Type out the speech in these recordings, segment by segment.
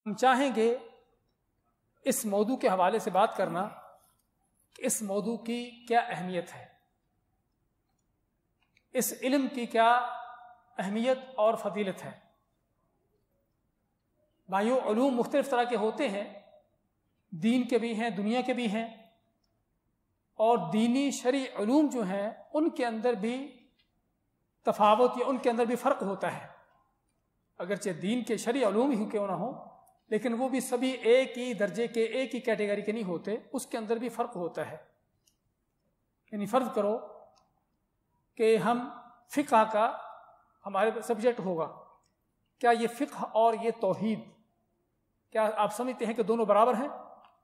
ہم چاہیں گے اس موضوع کے حوالے سے بات کرنا کہ اس موضوع کی کیا اہمیت ہے، اس علم کی کیا اہمیت اور فضیلت ہے۔ بھائیو، علوم مختلف طرح کے ہوتے ہیں، دین کے بھی ہیں، دنیا کے بھی ہیں، اور دینی شرعی علوم جو ہیں ان کے اندر بھی تفاوت یا ان کے اندر بھی فرق ہوتا ہے۔ اگرچہ دین کے شرعی علوم ہی کیوں نہ ہوں، لیکن وہ بھی سبھی ایک ہی درجے کے، ایک ہی کیٹیگری کے نہیں ہوتے، اس کے اندر بھی فرق ہوتا ہے۔ یعنی فرض کرو کہ ہم فقہ کا ہمارے سبجیکٹ ہوگا، کیا یہ فقہ اور یہ توحید، کیا آپ سمجھتے ہیں کہ دونوں برابر ہیں؟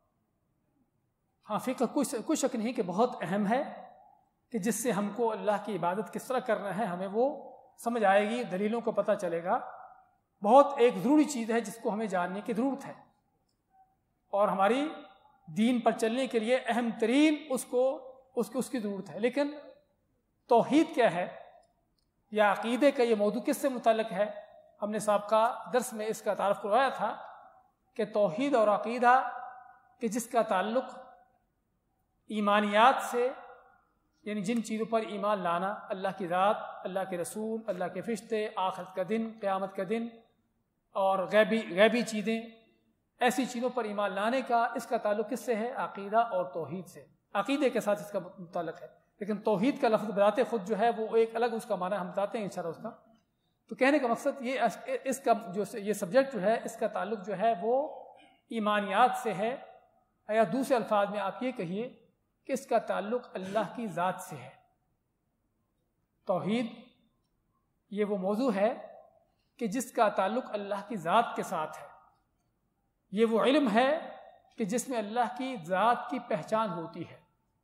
ہاں، فقہ کوئی شک نہیں کہ بہت اہم ہے، کہ جس سے ہم کو اللہ کی عبادت کس طرح کرنا ہے ہمیں وہ سمجھ آئے گی، دلیلوں کو پتہ چلے گا۔ بہت ایک ضروری چیز ہے جس کو ہمیں جاننے کی ضرورت ہے، اور ہماری دین پر چلنے کے لیے اہم ترین اس کی ضرورت ہے۔ لیکن توحید کیا ہے، یا عقیدے کا یہ موضوع کس سے متعلق ہے؟ ہم نے سابقہ درس میں اس کا تعارف کروایا تھا کہ توحید اور عقیدہ کہ جس کا تعلق ایمانیات سے، یعنی جن چیزوں پر ایمان لانا، اللہ کی ذات، اللہ کے رسول، اللہ کے فرشتے، آخرت کا دن، قیامت کا دن، اور غیبی چیزیں، ایسی چیزوں پر ایمان لانے کا، اس کا تعلق کس سے ہے؟ عقیدہ اور توحید سے، عقیدے کے ساتھ اس کا متعلق ہے۔ لیکن توحید کا لفظ بذات خود جو ہے وہ ایک الگ اس کا معنی ہم بتاتے ہیں انشاءاللہ اس کا۔ تو کہنے کا مقصد یہ، اس کا جو یہ سبجیکٹ جو ہے اس کا تعلق جو ہے وہ ایمانیات سے ہے، یا دوسرے الفاظ میں آپ یہ کہیے کہ اس کا تعلق اللہ کی ذات سے ہے۔ توحید یہ وہ موضوع ہے کہ جس کا تعلق اللہ کی ذات کے ساتھ ہے، یہ وہ علم ہے کہ جس میں اللہ کی ذات کی پہچان ہوتی ہے۔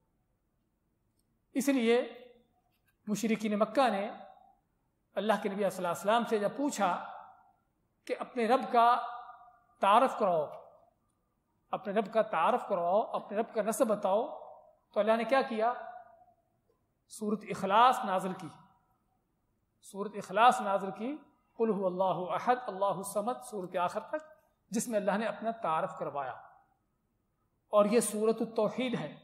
اس لیے مشرکین مکہ نے اللہ کے نبی صلی اللہ علیہ وسلم سے جب پوچھا کہ اپنے رب کا تعارف کراؤ، اپنے رب کا تعارف کراؤ، اپنے رب کا نسب بتاؤ، تو اللہ نے کیا کیا؟ سورۃ اخلاص نازل کی، سورۃ اخلاص نازل کی، قل هو اللہ احد اللہ الصمد، سورۃ کے آخر تک، جس میں اللہ نے اپنا تعارف کروایا، اور یہ سورۃ التوحید ہے۔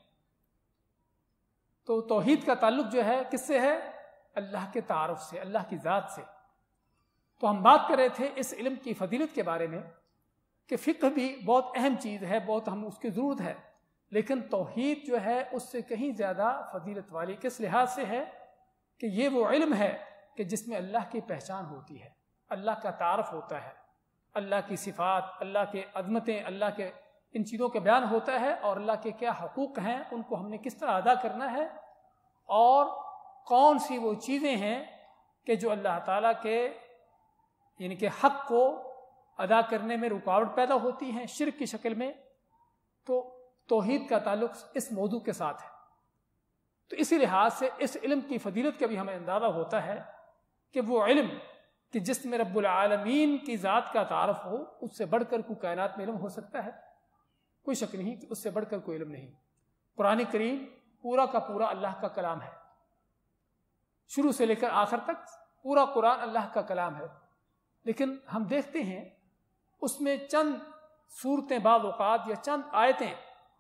تو توحید کا تعلق جو ہے کس سے ہے؟ اللہ کے تعارف سے، اللہ کی ذات سے۔ تو ہم بات کر رہے تھے اس علم کی فضیلت کے بارے میں کہ فقہ بھی بہت اہم چیز ہے، بہت ہم اس کی ضرورت ہے، لیکن توحید جو ہے اس سے کہیں زیادہ فضیلت والی کس لحاظ سے ہے کہ یہ وہ علم ہے کہ جس میں اللہ کی پہچان ہوتی ہے، اللہ کا تعارف ہوتا ہے، اللہ کی صفات، اللہ کے عظمتیں، اللہ کے ان چیزوں کے بیان ہوتا ہے، اور اللہ کے کیا حقوق ہیں ان کو ہم نے کس طرح ادا کرنا ہے، اور کون سی وہ چیزیں ہیں کہ جو اللہ تعالیٰ کے یعنی کہ حق کو ادا کرنے میں رکاوٹ پیدا ہوتی ہیں شرک کی شکل میں۔ تو توحید کا تعلق اس موضوع کے ساتھ ہے۔ تو اسی لحاظ سے اس علم کی فضیلت کا بھی ہمیں اندازہ ہوتا ہے کہ وہ علم کہ جس میں رب العالمین کی ذات کا تعارف ہو، اس سے بڑھ کر کوئی کائنات میں علم ہو سکتا ہے؟ کوئی شک نہیں کہ اس سے بڑھ کر کوئی علم نہیں۔ قرآن کریم پورا کا پورا اللہ کا کلام ہے، شروع سے لے کر آخر تک پورا قرآن اللہ کا کلام ہے، لیکن ہم دیکھتے ہیں اس میں چند صورتیں بعض اوقات یا چند آیتیں،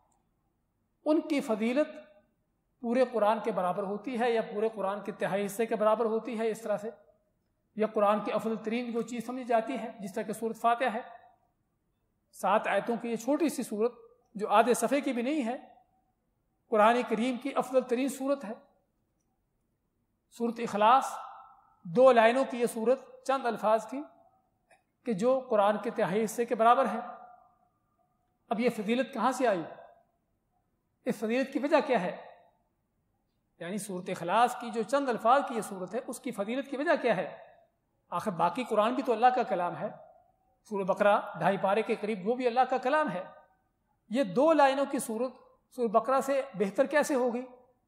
ان کی فضیلت پورے قرآن کے برابر ہوتی ہے، یا پورے قرآن کے تہائی حصے کے برابر ہوتی ہے، اس طرح سے، یا قرآن کی افضل ترین وہ چیز سمجھی جاتی ہے، جس طرح کہ سورۃ فاتحہ ہے، 7 آیتوں کی یہ چھوٹی سی سورت جو آدھے صفحے کی بھی نہیں ہے، قرآن کریم کی افضل ترین سورت ہے۔ سورۃ اخلاص 2 لائنوں کی یہ سورت، چند الفاظ کی، کہ جو قرآن کے تہائی حصے کے برابر ہے۔ اب یہ فضیلت کہاں سے آئی؟ اس فضیلت کی وجہ کیا ہے؟ یعنی سورۃ اخلاص کی جو چند الفاظ کی یہ سورت ہے، اس کی فضیلت کی وجہ کیا ہے؟ آخر باقی قرآن بھی تو اللہ کا کلام ہے، سورہ بقرہ 2.5 پارے کے قریب وہ بھی اللہ کا کلام ہے، یہ 2 لائنوں کی سورت سورہ بقرہ سے بہتر کیسے ہوگی؟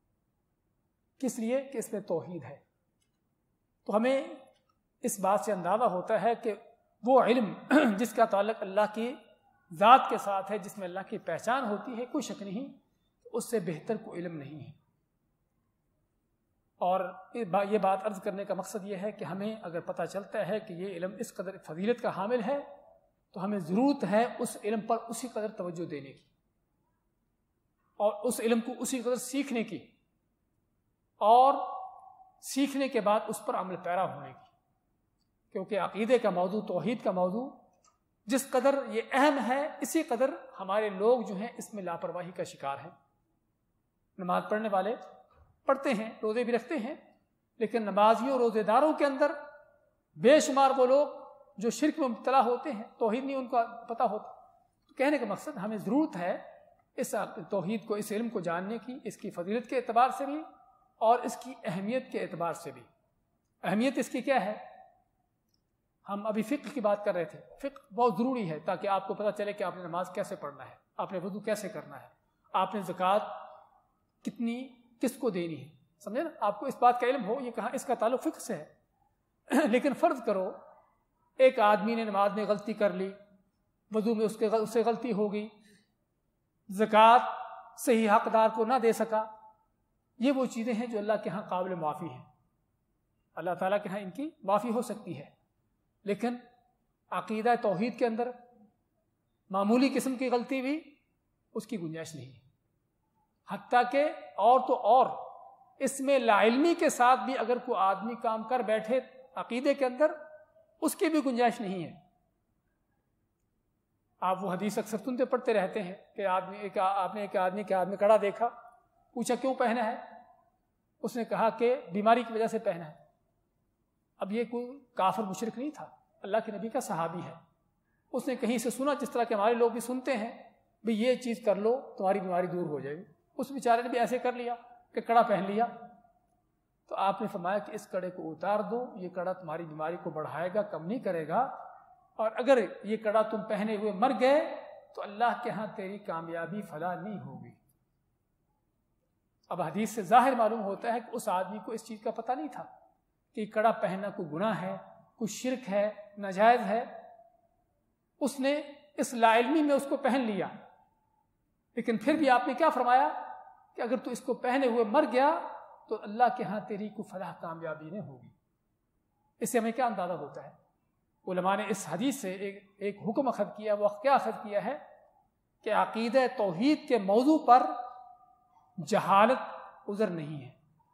کس لیے کہ اس میں توحید ہے۔ تو ہمیں اس بات سے اندازہ ہوتا ہے کہ وہ علم جس کا تعلق اللہ کی ذات کے ساتھ ہے، جس میں اللہ کی پہچان ہوتی ہے، کوئی شک نہیں اس سے بہتر کوئی علم نہیں ہے۔ اور یہ بات عرض کرنے کا مقصد یہ ہے کہ ہمیں اگر پتہ چلتا ہے کہ یہ علم اس قدر فضیلت کا حامل ہے، تو ہمیں ضرورت ہے اس علم پر اسی قدر توجہ دینے کی، اور اس علم کو اسی قدر سیکھنے کی، اور سیکھنے کے بعد اس پر عمل پیرا ہونے کی، کیونکہ عقیدے کا موضوع، توحید کا موضوع جس قدر یہ اہم ہے، اسی قدر ہمارے لوگ جو ہیں اس میں لاپرواہی کا شکار ہیں۔ نماز پڑھنے والے پڑھتے ہیں، روزے بھی رکھتے ہیں، لیکن نمازیوں روزے داروں کے اندر بے شمار وہ لوگ جو شرک میں مبتلا ہوتے ہیں، توحید نہیں ان کو پتہ ہوتا۔ تو کہنے کا مقصد ہمیں ضرورت ہے اس توحید کو، اس علم کو جاننے کی، اس کی فضیلت کے اعتبار سے بھی اور اس کی اہمیت کے اعتبار سے بھی۔ اہمیت اس کی کیا ہے؟ ہم ابھی فقہ کی بات کر رہے تھے۔ فقہ بہت ضروری ہے تاکہ آپ کو پتہ چلے کہ آپ نے نماز کیسے پڑھنا ہے، آپ نے وضو کیسے کرنا ہے، آپ نے زکوٰۃ کتنی کس کو دینی ہے، سمجھے نا؟ آپ کو اس بات کا علم ہو، یہ کہاں اس کا تعلق فقہ سے ہے۔ لیکن فرض کرو ایک آدمی نے نماز میں غلطی کر لی، وضو میں اس سے غلطی ہو گئی، زکوٰۃ صحیح حقدار کو نہ دے سکا، یہ وہ چیزیں ہیں جو اللہ کے ہاں قابل معافی ہیں، اللہ تعالیٰ کے ہاں ان کی معافی ہو سکتی ہے۔ لیکن عقیدہ توحید کے اندر معمولی قسم کی غلطی بھی اس کی گنجائش نہیں ہے، حتیٰ کہ اور اس میں لا علمی کے ساتھ بھی اگر کوئی آدمی کام کر بیٹھے عقیدے کے اندر، اس کی بھی گنجائش نہیں ہے۔ آپ وہ حدیث اکثر سنتے پڑھتے رہتے ہیں کہ آپ نے ایک آدمی کے ہاتھ میں کڑا دیکھا، پوچھا کیوں پہنا ہے؟ اس نے کہا کہ بیماری کی وجہ سے پہنا ہے۔ اب یہ کوئی کافر مشرک نہیں تھا، اللہ کے نبی کا صحابی ہے، اس نے کہیں سے سنا جس طرح کے ہمارے لوگ بھی سنتے ہیں، بھئی یہ چیز کر لو تمہاری بیماری دور ہو جائے گی۔ اس بیچارے نے بھی ایسے کر لیا کہ کڑا پہن لیا۔ تو آپ نے فرمایا کہ اس کڑے کو اتار دو، یہ کڑا تمہاری بیماری کو بڑھائے گا، کم نہیں کرے گا، اور اگر یہ کڑا تم پہنے ہوئے مر گئے تو اللہ کے ہاں تیری کامیابی فلاح نہیں ہوگی۔ اب حدیث سے ظاہر معلوم ہوتا ہے کہ اس آدمی کو اس چیز کا پتہ نہیں تھا کہ کڑا پہننا کوئی گناہ ہے، کوئی شرک ہے، ناجائز ہے۔ اس نے اس لا علمی میں اس کو پہن لیا، لیکن پھر بھی آپ نے کیا فرمایا کہ اگر تو اس کو پہنے ہوئے مر گیا تو اللہ کے ہاں تیری کو فلاح کامیابی نہیں ہوگی۔ اس سے ہمیں کیا اندازہ ہوتا ہے؟ علماء نے اس حدیث سے ایک حکم اخذ کیا، وہ کیا اخذ کیا ہے کہ عقیدہ توحید کے موضوع پر جہالت عذر نہیں ہے۔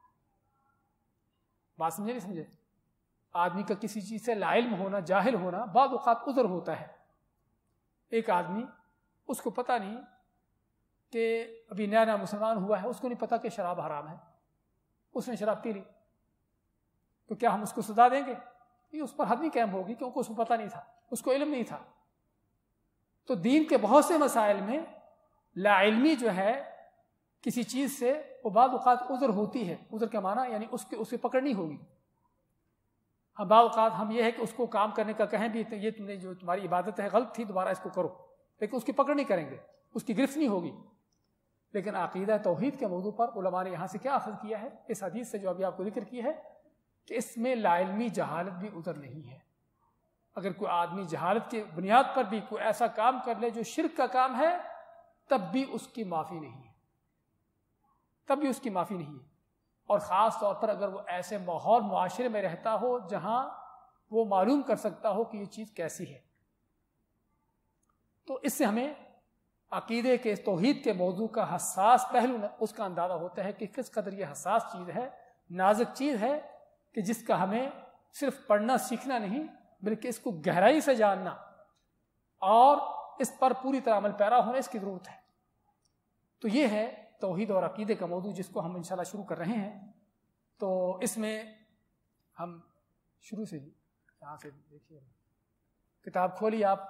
بات سمجھے نہیں سمجھے؟ آدمی کا کسی چیز سے لا علم ہونا، جاہل ہونا بعض اوقات عذر ہوتا ہے۔ ایک آدمی اس کو پتہ نہیں کہ ابھی نیا نیا مسلمان ہوا ہے، اس کو نہیں پتا کہ شراب حرام ہے، اس نے شراب پی لی، تو کیا ہم اس کو سزا دیں گے؟ یہ اس پر حد نہیں قائم ہوگی، کیونکہ اس کو پتہ نہیں تھا، اس کو علم نہیں تھا۔ تو دین کے بہت سے مسائل میں لا علمی جو ہے کسی چیز سے، وہ بعض اوقات عذر ہوتی ہے۔ عذر کا معنی یعنی اس کی پکڑ نہیں ہوگی۔ ہم بعض اوقات ہم یہ ہے کہ اس کو کام کرنے کا کہیں بھی، یہ تم نے جو تمہاری عبادت ہے غلط تھی، دوبارہ اس کو کرو، لیکن اس کی پکڑ نہیں کریں گے، اس کی گرفت نہیں ہوگی۔ لیکن عقیدہ توحید کے موضوع پر علماء نے یہاں سے کیا اخذ کیا ہے اس حدیث سے جو ابھی آپ کو ذکر کی ہے، کہ اس میں لا علمی جہالت بھی عذر نہیں ہے۔ اگر کوئی آدمی جہالت کی بنیاد پر بھی کوئی ایسا کام کر لے جو شرک کا کام ہے، تب بھی اس کی معافی نہیں ہے، تب بھی اس کی معافی نہیں ہے۔ اور خاص طور پر اگر وہ ایسے ماحول معاشرے میں رہتا ہو جہاں وہ معلوم کر سکتا ہو کہ یہ چیز کیسی ہے، تو اس سے ہمیں عقیدے کے توحید کے موضوع کا حساس پہلو اس کا اندازہ ہوتا ہے کہ کس قدر یہ حساس چیز ہے، نازک چیز ہے، کہ جس کا ہمیں صرف پڑھنا سیکھنا نہیں بلکہ اس کو گہرائی سے جاننا اور اس پر پوری طرح عمل پیرا ہونے اس کی ضرورت ہے۔ تو یہ ہے توحید اور عقیدے کا موضوع جس کو ہم انشاءاللہ شروع کر رہے ہیں۔ تو اس میں ہم شروع سے ہی یہاں سے دیکھیے، کتاب کھولی آپ،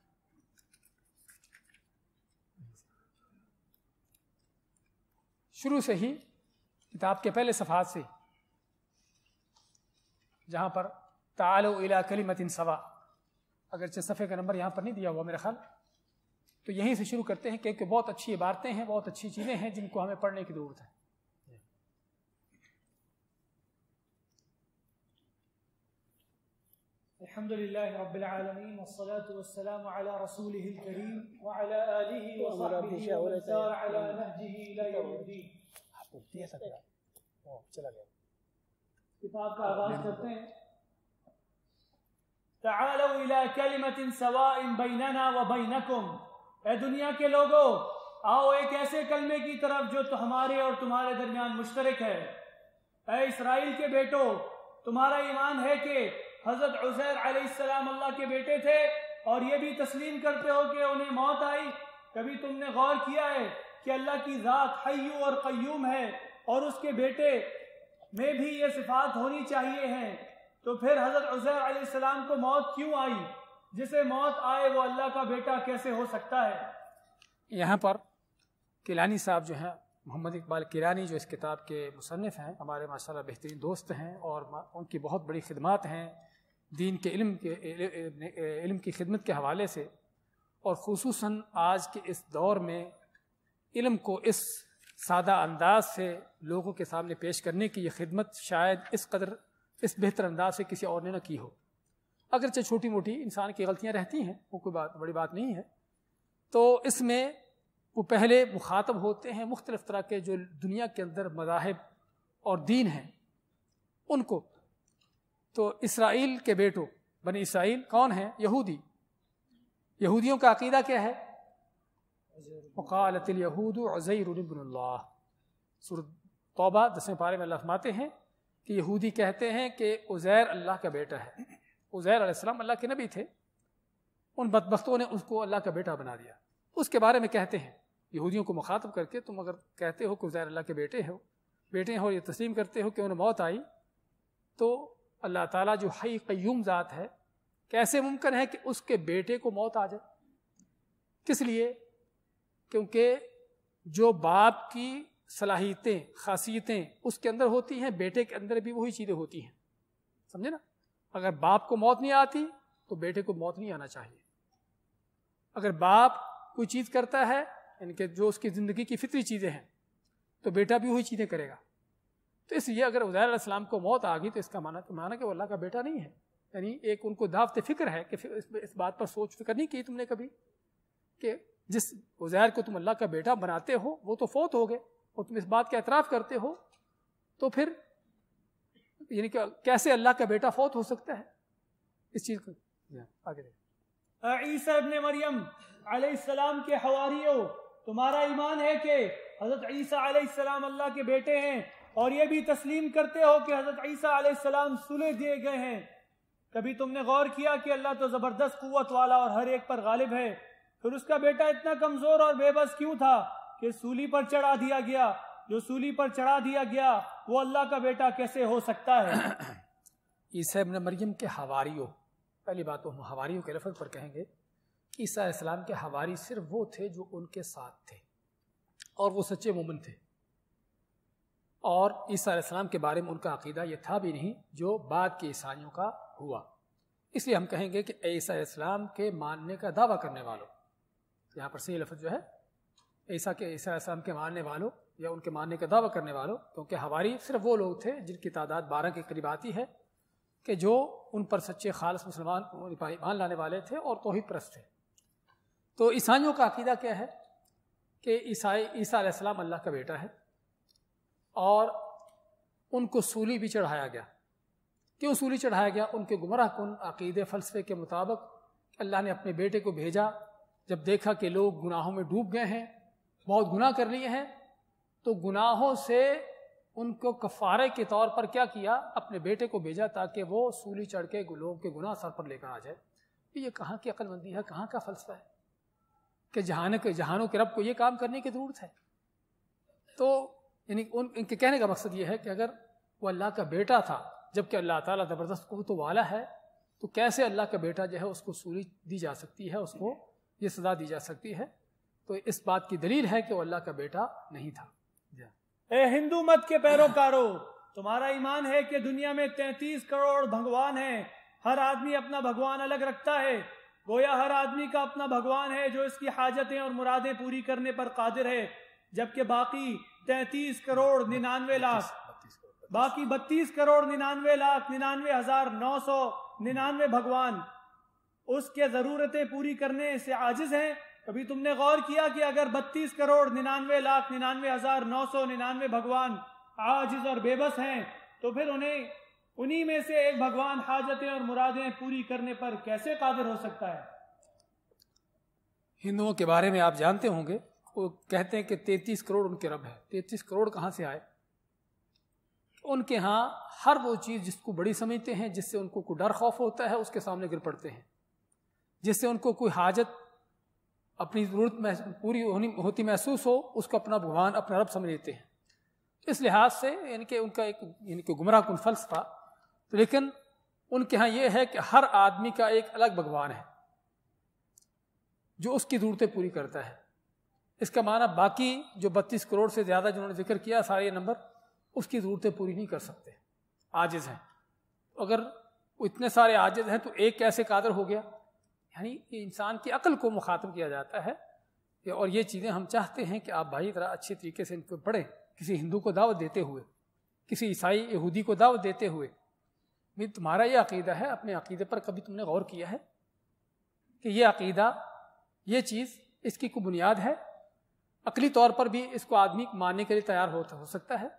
شروع سے ہی کتاب کے پہلے صفحات سے جہاں پر تعالوا الی کلمۃ سواء، اگرچہ صفحے کا نمبر یہاں پر نہیں دیا ہوا میرا خیال، تو یہیں سے شروع کرتے ہیں کہ بہت اچھی عبارتیں ہیں، بہت اچھی چیزیں ہیں جن کو ہمیں پڑھنے کی ضرورت ہے۔ الحمد للہ رب العالمین والصلاة والسلام علی رسولہ الکریم وعلی آلہ وصحبہ ومن سار علی نہجہ الی یوم الدین۔ کتاب کا آغاز کرتے ہیں۔ تعالوا الى كلمة سواء بيننا وبينكم، اے دنیا کے لوگوں آؤ ایک ایسے کلمے کی طرف جو تو ہمارے اور تمہارے درمیان مشترک ہے۔ اے اسرائیل کے بیٹو، تمہارا ایمان ہے کہ حضرت عزیر علیہ السلام اللہ کے بیٹے تھے اور یہ بھی تسلیم کرتے ہو کہ انہیں موت آئی؟ کبھی تم نے غور کیا ہے کہ اللہ کی ذات حی اور قیوم ہے اور اس کے بیٹے میں بھی یہ صفات ہونی چاہیے ہیں، تو پھر حضرت عزیر علیہ السلام کو موت کیوں آئی؟ جسے موت آئے وہ اللہ کا بیٹا کیسے ہو سکتا ہے؟ یہاں پر کیلانی صاحب جو ہیں، محمد اقبال کیلانی، جو اس کتاب کے مصنف ہیں، ہمارے ماشاءاللہ بہترین دوست ہیں اور ان کی بہت بڑی خدمات ہیں دین کے علم کی خدمت کے حوالے سے، اور خصوصاً آج کے اس دور میں علم کو اس سادہ انداز سے لوگوں کے سامنے پیش کرنے کی یہ خدمت شاید اس بہتر انداز سے کسی اور نے نہ کی ہو۔ اگرچہ چھوٹی موٹی انسان کی غلطیاں رہتی ہیں، وہ کوئی بڑی بات نہیں ہے، تو اس میں وہ پہلے مخاطب ہوتے ہیں مختلف طرح کے جو دنیا کے اندر مذاہب اور دین ہیں ان کو۔ تو اسرائیل کے بیٹوں، بنی اسرائیل کون ہیں؟ یہودی۔ یہودیوں کا عقیدہ کیا ہے؟ وقالت الیہود عزیر ابن اللہ۔ سورۃ توبہ 10ویں پارے میں اللہ فرماتے ہیں کہ یہودی کہتے ہیں کہ عزیر اللہ کا بیٹا ہے۔ عزیر علیہ السلام اللہ کے نبی تھے، ان بدبختوں نے اس کو اللہ کا بیٹا بنا دیا۔ اس کے بارے میں کہتے ہیں یہودیوں کو مخاطب کر کے، تم اگر کہتے ہو کہ عزیر اللہ کے بیٹے ہیں اور یہ تسلیم کرتے ہو کہ انہیں موت آئی، تو اللہ تعالیٰ جو حی قیوم ذات ہے، کیسے ممکن ہے کہ اس کے بیٹے کو موت آ جائے؟ کس لیے؟ کیونکہ جو باپ کی صلاحیتیں، خاصیتیں اس کے اندر ہوتی ہیں، بیٹے کے اندر بھی وہی چیزیں ہوتی ہیں، سمجھے نا؟ اگر باپ کو موت نہیں آتی تو بیٹے کو موت نہیں آنا چاہیے۔ اگر باپ کوئی چیز کرتا ہے، یعنی کہ جو اس کی زندگی کی فطری چیزیں ہیں، تو بیٹا بھی وہی چیزیں کرے گا۔ تو اس لیے اگر عزیر علیہ السلام کو موت آ گئی تو اس کا معنی کہ وہ اللہ کا بیٹا نہیں ہے۔ یعنی ایک ان کو دعوت فکر ہے کہ اس بات پر سوچ فکر نہیں کی تم نے کبھی کہ جس عزیر کو تم اللہ کا بیٹا بناتے ہو وہ تو فوت ہو گئے، اور تم اس بات کا اعتراف کرتے ہو، تو پھر یعنی کہ کیسے اللہ کا بیٹا فوت ہو سکتا ہے؟ اس چیز کو آگے عیسیٰ ابن مریم علیہ السلام کے حواریوں، تمہارا ایمان ہے کہ حضرت عیسیٰ علیہ السلام اللہ کے بیٹے ہیں اور یہ بھی تسلیم کرتے ہو کہ حضرت عیسیٰ علیہ السلام سلح دیے گئے ہیں۔ کبھی تم نے غور کیا کہ اللہ تو زبردست قوت والا اور ہر ایک پر غالب ہے، پھر اس کا بیٹا اتنا کمزور اور بے بس کیوں تھا کہ سولی پر چڑھا دیا گیا؟ جو سولی پر چڑھا دیا گیا وہ اللہ کا بیٹا کیسے ہو سکتا ہے؟ عیسیٰ ابن مریم کے حواریوں، پہلی بات تو ہم حواریوں کے لفظ پر کہیں گے۔ عیسیٰ علیہ السلام کے حواری صرف وہ تھے جو ان کے ساتھ تھے اور وہ سچے مومن تھے، اور عیسیٰ علیہ السلام کے بارے میں ان کا عقیدہ یہ تھا بھی نہیں جو بعد کے عیسائیوں کا ہوا۔ اس لیے ہم کہیں گے کہ عیسیٰ علیہ السلام کے ماننے کا دعویٰ کرنے والوں، یہاں پر صحیح لفظ جو ہے عیسیٰ علیہ السلام کے ماننے والوں یا ان کے ماننے کا دعویٰ کرنے والوں، کیونکہ حواری صرف وہ لوگ تھے جن کی تعداد 12 کے قریب آتی ہے، کہ جو ان پر سچے خالص مسلمان ایمان لانے والے تھے اور توحید پرست تھے۔ تو عیسائیوں کا عقیدہ کیا ہے کہ عیسیٰ علیہ السلام اللہ کا بیٹا ہے، اور ان کو سولی بھی چڑھایا گیا۔ کیوں سولی چڑھایا گیا؟ ان کے گمراہ کن عقیدے فلسفے کے مطابق اللہ نے اپنے بیٹے کو بھیجا، جب دیکھا کہ لوگ گناہوں میں ڈوب گئے ہیں، بہت گناہ کر لیے ہیں، تو گناہوں سے ان کو کفارے کے طور پر کیا کیا؟ اپنے بیٹے کو بھیجا تاکہ وہ سولی چڑھ کے لوگوں کے گناہ سر پر لے کر آ جائے۔ یہ کہاں کی عقل مندی ہے، کہاں کا فلسفہ ہے کہ جہانوں کے رب کو یہ کام کرنے کی ضرورت ہے؟ تو یعنی ان کے کہنے کا مقصد یہ ہے کہ اگر وہ اللہ کا بیٹا تھا جبکہ اللہ تعالیٰ زبردست قوت والا ہے، تو کیسے اللہ کا بیٹا جو ہے اس کو سولی دی جا سکتی ہے، اس کو یہ سزا دی جا سکتی ہے؟ تو اس بات کی دلیل ہے کہ وہ اللہ کا بیٹا نہیں تھا۔ اے ہندو مت کے پیروکاروں، تمہارا ایمان ہے کہ دنیا میں 33 کروڑ بھگوان ہیں، ہر آدمی اپنا بھگوان الگ رکھتا ہے، گویا ہر آدمی کا اپنا بھگوان ہے جو اس کی حاجتیں اور مرادیں پوری کرنے پر قادر ہے، جبکہ باقی 33 کروڑ 99 لاکھ باقی 32 کروڑ 99 لاکھ 99,999 بھگوان اس کے ضرورتیں پوری کرنے سے عاجز ہیں۔ کبھی تم نے غور کیا کہ اگر 32 کروڑ 99 لاکھ 99,999 بھگوان عاجز اور بے بس ہیں، تو پھر انہیں انہی میں سے ایک بھگوان حاجتیں اور مرادیں پوری کرنے پر کیسے قادر ہو سکتا ہے؟ ہندوؤں کے بارے میں آپ جانتے ہوں گے، وہ کہتے ہیں کہ 33 کروڑ ان کے رب ہے۔ 33 کروڑ کہاں سے آئے؟ ان کے ہاں ہر وہ چیز جس کو بڑی سمجھتے ہیں، جس سے ان کو کوئی ڈر خوف ہوتا ہے، اس کے سامنے گر پڑتے ہیں۔ جس سے ان کو کوئی حاجت اپنی ضرورت پوری ہوتی محسوس ہو، اس کو اپنا بھگوان، اپنا رب سمجھ لیتے ہیں۔ اس لحاظ سے ان کا ایک گمراہ کن فلسفہ، لیکن ان کے ہاں یہ ہے کہ ہر آدمی کا ایک الگ بھگوان ہے جو اس کی ضرورتیں پوری کرتا ہے۔ اس کا معنی باقی جو 32 کروڑ سے زیادہ جنہوں نے ذکر کیا سارے نمبر، اس کی ضرورتیں پوری نہیں کر سکتے، عاجز ہیں۔ اگر وہ اتنے سارے عاجز ہیں تو ایک کیسے قادر ہو گیا؟ یعنی یہ انسان کی عقل کو مخاطب کیا جاتا ہے۔ اور یہ چیزیں ہم چاہتے ہیں کہ آپ بھائی ذرا اچھے طریقے سے ان کو پڑھیں، کسی ہندو کو دعوت دیتے ہوئے، کسی عیسائی یہودی کو دعوت دیتے ہوئے۔ تمہارا یہ عقیدہ ہے، اپنے عقیدے پر کبھی تم نے غور کیا ہے کہ یہ عقیدہ، یہ چیز، اس کی کوئی بنیاد ہے؟ عقلی طور پر بھی اس کو آدمی ماننے کے لیے تیار ہو سکتا ہے؟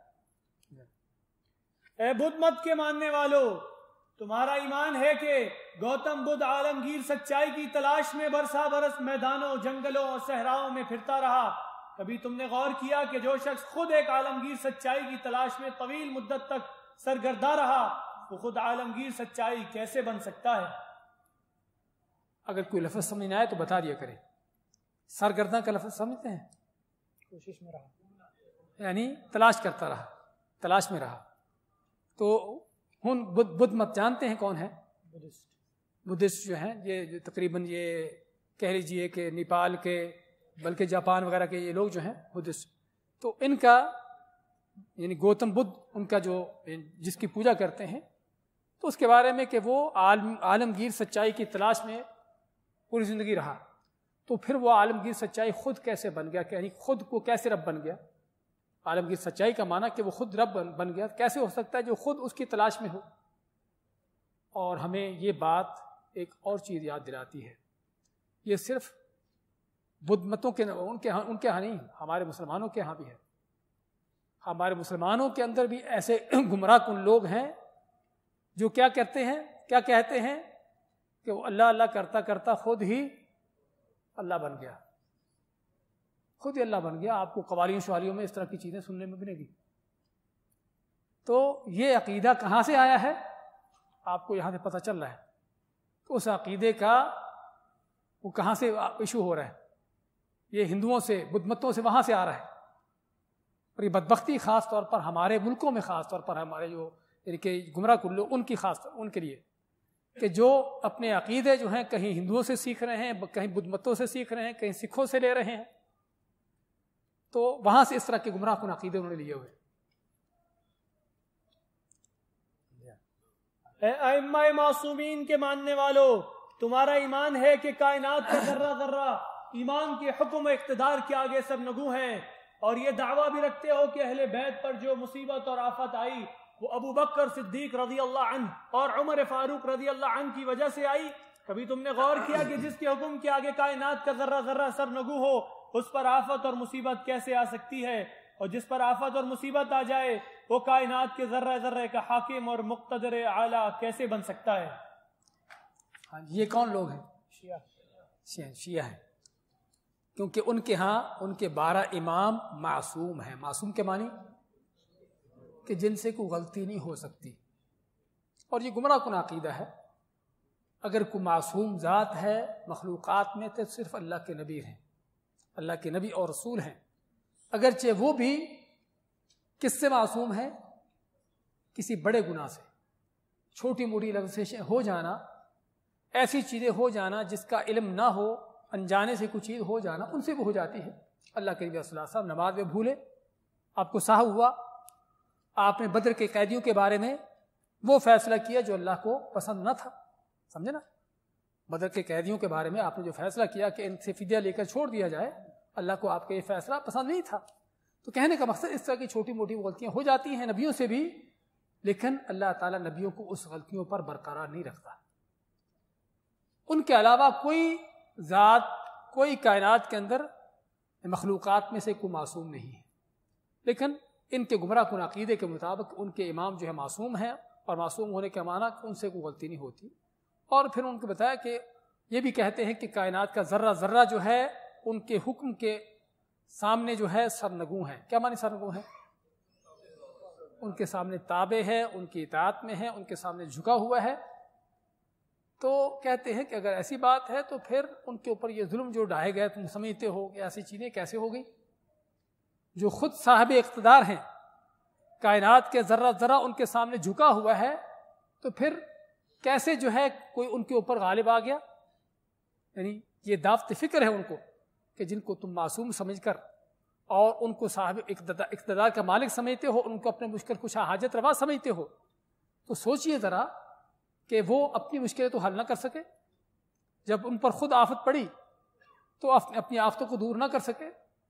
اے بدھ مت کے ماننے والوں، تمہارا ایمان ہے کہ گوتم بدھ عالمگیر سچائی کی تلاش میں برسا برس میدانوں، جنگلوں اور صحراؤں میں پھرتا رہا۔ کبھی تم نے غور کیا کہ جو شخص خود ایک عالمگیر سچائی کی تلاش میں طویل مدت تک سرگرداں رہا، وہ خود عالمگیر سچائی کیسے بن سکتا ہے؟ اگر کوئی لفظ سمجھ نہ آئے تو بتا دیا کرے۔ سرگرداں کا لفظ سمجھتے ہیں؟ کوشش میں رہا، یعنی تلاش کرتا رہا، تلاش میں رہا۔ تو ہن بدھ مت جانتے ہیں کون ہے؟ بدھسٹ جو ہیں، یہ تقریباً یہ کہہ لیجیے کہ نیپال کے، بلکہ جاپان وغیرہ کے یہ لوگ جو ہیں بدھسٹ، تو ان کا یعنی گوتم بدھ ان کا جو جس کی پوجا کرتے ہیں، تو اس کے بارے میں کہ وہ عالمگیر سچائی کی تلاش میں پوری زندگی رہا، تو پھر وہ عالمگیر سچائی خود کیسے بن گیا؟ یعنی خود کو کیسے رب بن گیا؟ عالمگیر سچائی کا معنی کہ وہ خود رب بن گیا، کیسے ہو سکتا ہے جو خود اس کی تلاش میں ہو؟ اور ہمیں یہ بات ایک اور چیز یاد دلاتی ہے، یہ صرف بدھ متوں کے ان کے ہاں نہیں، ہمارے مسلمانوں کے ہاں بھی ہے۔ ہمارے مسلمانوں کے اندر بھی ایسے گمراہ کن لوگ ہیں جو کیا کہتے ہیں کہ وہ اللہ اللہ کرتا کرتا خود ہی اللہ بن گیا، خود ہی اللہ بن گیا۔ آپ کو قوالیوں شوالیوں میں اس طرح کی چیزیں سننے میں ملے گی۔ تو یہ عقیدہ کہاں سے آیا ہے؟ آپ کو یہاں سے پتہ چل رہا ہے۔ تو اس عقیدے کا وہ کہاں سے ایشو ہو رہا ہے؟ یہ ہندوؤں سے، بدھ متوں سے، وہاں سے آ رہا ہے۔ اور یہ بدبختی خاص طور پر ہمارے ملکوں میں، خاص طور پر ہمارے جو یعنی کہ گمراہ کن لوگ، ان کے لیے کہ جو اپنے عقیدے جو ہیں کہیں ہندوؤں سے سیکھ رہے ہیں، کہیں بدھ متوں سے سیکھ رہے ہیں، کہیں سکھوں سے لے رہے ہیں، تو وہاں سے اس طرح کے گمراہ کن عقیدے انہوں نے لیے ہوئے۔ اے ائمہ معصومین کے ماننے والوں، تمہارا ایمان ہے کہ کائنات کا ذرہ ذرہ ایمان کے حکم و اقتدار کے آگے سرنگوں ہیں، اور یہ دعویٰ بھی رکھتے ہو کہ اہل بیت پر جو مصیبت اور آفت آئی وہ ابو بکر صدیق رضی اللہ عنہ اور عمر فاروق رضی اللہ عنہ کی وجہ سے آئی؟ کبھی تم نے غور کیا کہ جس کے حکم کے آگے کائنات کا ذرہ ذرہ سرنگوں ہو، اس پر آفت اور مصیبت کیسے آ سکتی ہے؟ اور جس پر آفت اور مصیبت آ جائے وہ کائنات کے ذرہ ذرہ کا حاکم اور مقتدر اعلیٰ کیسے بن سکتا ہے؟ ہاں، یہ کون لوگ ہیں؟ شیعہ ہیں، کیونکہ ان کے ہاں ان کے 12 امام معصوم ہیں۔ معصوم کے معنی کہ جن سے کوئی غلطی نہیں ہو سکتی، اور یہ گمراہ کن عقیدہ ہے۔ اگر کوئی معصوم ذات ہے مخلوقات میں تو صرف اللہ کے نبی ہیں، اللہ کے نبی اور رسول ہیں، اگرچہ وہ بھی کس سے معصوم ہیں؟ کسی بڑے گناہ سے، چھوٹی موٹی لفظیں ہو جانا، ایسی چیزیں ہو جانا جس کا علم نہ ہو، انجانے سے کوئی چیز ہو جانا، ان سے بھی ہو جاتی ہے۔ اللہ کے نبی صلی اللہ علیہ وسلم نماز میں بھولے، آپ کو سہو ہوا، آپ نے بدر کے قیدیوں کے بارے میں وہ فیصلہ کیا جو اللہ کو پسند نہ تھا، سمجھے نا؟ بدر کے قیدیوں کے بارے میں آپ نے جو فیصلہ کیا کہ ان سے فدیہ لے کر چھوڑ دیا جائے، اللہ کو آپ کا یہ فیصلہ پسند نہیں تھا۔ تو کہنے کا مقصد اس طرح کی چھوٹی موٹی غلطیاں ہو جاتی ہیں نبیوں سے بھی، لیکن اللہ تعالیٰ نبیوں کو اس غلطیوں پر برقرار نہیں رکھتا۔ ان کے علاوہ کوئی ذات، کوئی کائنات کے اندر مخلوقات میں سے کوئی معصوم نہیں ہے، لیکن ان کے گمراہ کن عقیدے کے مطابق ان کے امام جو ہے معصوم ہیں، اور معصوم ہونے کا معنی کہ ان سے کوئی غلطی نہیں ہوتی. اور پھر ان کو بتایا کہ یہ بھی کہتے ہیں کہ کائنات کا ذرہ ذرہ جو ہے ان کے حکم کے سامنے جو ہے سرنگوں ہے. کیا معنی سرنگوں ہے؟ ان کے سامنے تابع ہے، ان کی اطاعت میں ہے، ان کے سامنے جھکا ہوا ہے. تو کہتے ہیں کہ اگر ایسی بات ہے تو پھر ان کے اوپر یہ ظلم جو ڈھائے گئے تم سمجھتے ہو کہ ایسی چیزیں کیسے ہو گئی؟ جو خود صاحب اقتدار ہیں، کائنات کے ذرہ ذرہ ان کے سامنے جھکا ہوا ہے، تو پھر کیسے جو ہے کوئی ان کے اوپر غالب آ گیا؟ یعنی یہ دعوت فکر ہے ان کو کہ جن کو تم معصوم سمجھ کر اور ان کو صاحب اقتدار کا مالک سمجھتے ہو، ان کو اپنے مشکل کشا حاجت روا سمجھتے ہو، تو سوچئے ذرا کہ وہ اپنی مشکلیں تو حل نہ کر سکے. جب ان پر خود آفت پڑی تو اپنی آفتوں کو دور نہ کر سکے.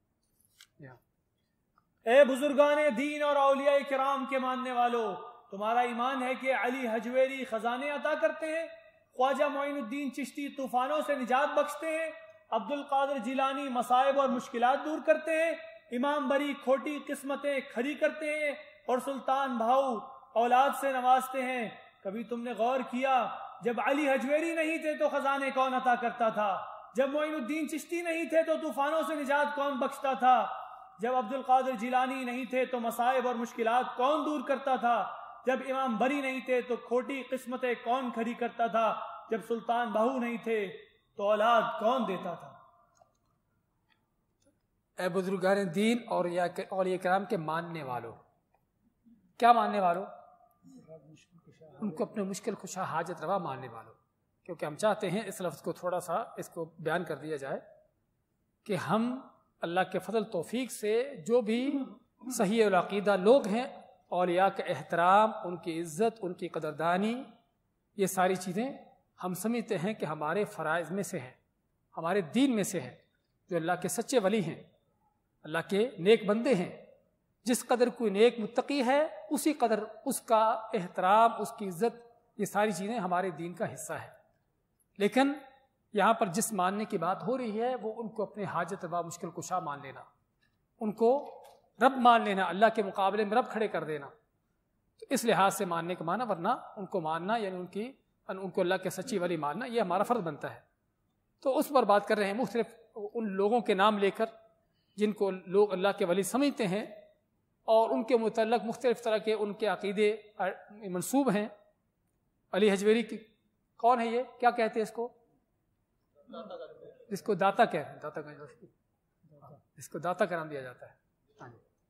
اے بزرگان دین اور اولیاء کرام کے ماننے والوں، تمہارا ایمان ہے کہ علی حجویری خزانے عطا کرتے ہیں، خواجہ معین الدین چشتی طوفانوں سے نجات بخشتے ہیں، عبد القادر جیلانی مصائب اور مشکلات دور کرتے ہیں، امام بری کھوٹی قسمتیں کھری کرتے ہیں، اور سلطان بھاؤ اولاد سے نوازتے ہیں. کبھی تم نے غور کیا جب علی حجویری نہیں تھے تو خزانے کون عطا کرتا تھا؟ جب معین الدین چشتی نہیں تھے تو طوفانوں سے نجات کون بخشتا تھا؟ جب عبد القادر جیلانی نہیں تھے تو مصائب اور مشکلات کون دور کرتا تھا؟ جب امام بری نہیں تھے تو کھوٹی قسمتیں کون کھری کرتا تھا؟ جب سلطان بہو نہیں تھے تو اولاد کون دیتا تھا؟ اے بزرگان دین اور اولیاء کرام کے ماننے والوں، کیا ماننے والوں؟ ان کو اپنے مشکل کشا حاجت روا ماننے والوں. کیونکہ ہم چاہتے ہیں اس لفظ کو تھوڑا سا اس کو بیان کر دیا جائے کہ ہم اللہ کے فضل توفیق سے جو بھی صحیح العقیدہ لوگ ہیں، اولیاء کا احترام، ان کی عزت، ان کی قدردانی، یہ ساری چیزیں ہم سمجھتے ہیں کہ ہمارے فرائض میں سے ہیں، ہمارے دین میں سے ہے. جو اللہ کے سچے ولی ہیں، اللہ کے نیک بندے ہیں، جس قدر کوئی نیک متقی ہے اسی قدر اس کا احترام، اس کی عزت، یہ ساری چیزیں ہمارے دین کا حصہ ہے. لیکن یہاں پر جس ماننے کی بات ہو رہی ہے وہ ان کو اپنے حاجت روا مشکل کشا مان لینا، ان کو رب مان لینا، اللہ کے مقابلے میں رب کھڑے کر دینا. تو اس لحاظ سے ماننے کا معنی، ورنہ ان کو ماننا یعنی ان کو اللہ کے سچی ولی ماننا یہ ہمارا فرض بنتا ہے. تو اس پر بات کر رہے ہیں، مختلف ان لوگوں کے نام لے کر جن کو لوگ اللہ کے ولی سمجھتے ہیں اور ان کے متعلق مختلف طرح کے ان کے عقیدے منسوب ہیں. علی حجویری کون ہے؟ یہ کیا کہتے ہیں اس کو؟ جس کو داتا کہتے ہیں، داتا جس کو داتا کا نام دیا جاتا ہے.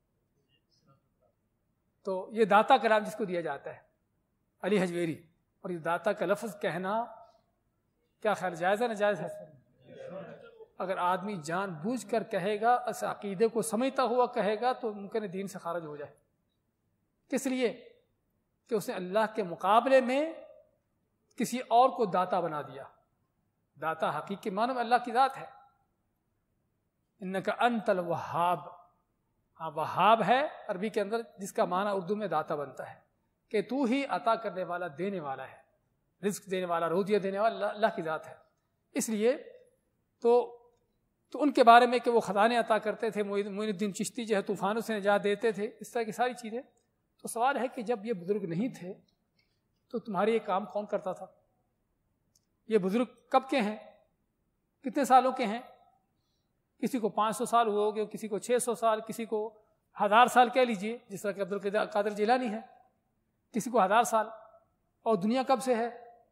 تو یہ داتا کا نام جس کو دیا جاتا ہے علی حجویری. اور یہ داتا کا لفظ کہنا کیا خیال جائز ہے ناجائز ہے؟ اگر آدمی جان بوجھ کر کہے گا، اس عقیدے کو سمجھتا ہوا کہے گا، تو ممکن ہے دین سے خارج ہو جائے. کس لیے؟ کہ اس نے اللہ کے مقابلے میں کسی اور کو داتا بنا دیا. داتا حقیقی معنی میں اللہ کی ذات ہے. انک انت الوہاب. ہاں وہاب ہے عربی کے اندر، جس کا معنی اردو میں داتا بنتا ہے کہ تو ہی عطا کرنے والا، دینے والا ہے، رزق دینے والا، روزیہ دینے والا اللہ کی ذات ہے. اس لیے تو ان کے بارے میں کہ وہ خزانے عطا کرتے تھے، معین الدین چشتی جو ہے طوفانوں سے نجات دیتے تھے، اس طرح کی ساری چیزیں. تو سوال ہے کہ جب یہ بزرگ نہیں تھے تو تمہارے یہ کام کون کرتا تھا؟ یہ بزرگ کب کے ہیں؟ کتنے سالوں کے ہیں؟ کسی کو 500 سال ہوئے ہوگے، کسی کو 600 سال، کسی کو 1000 سال کہہ لیجئے، جس طرح کہ عبد القادر جیلانی ہے، کسی کو 1000 سال. اور دنیا کب سے ہے؟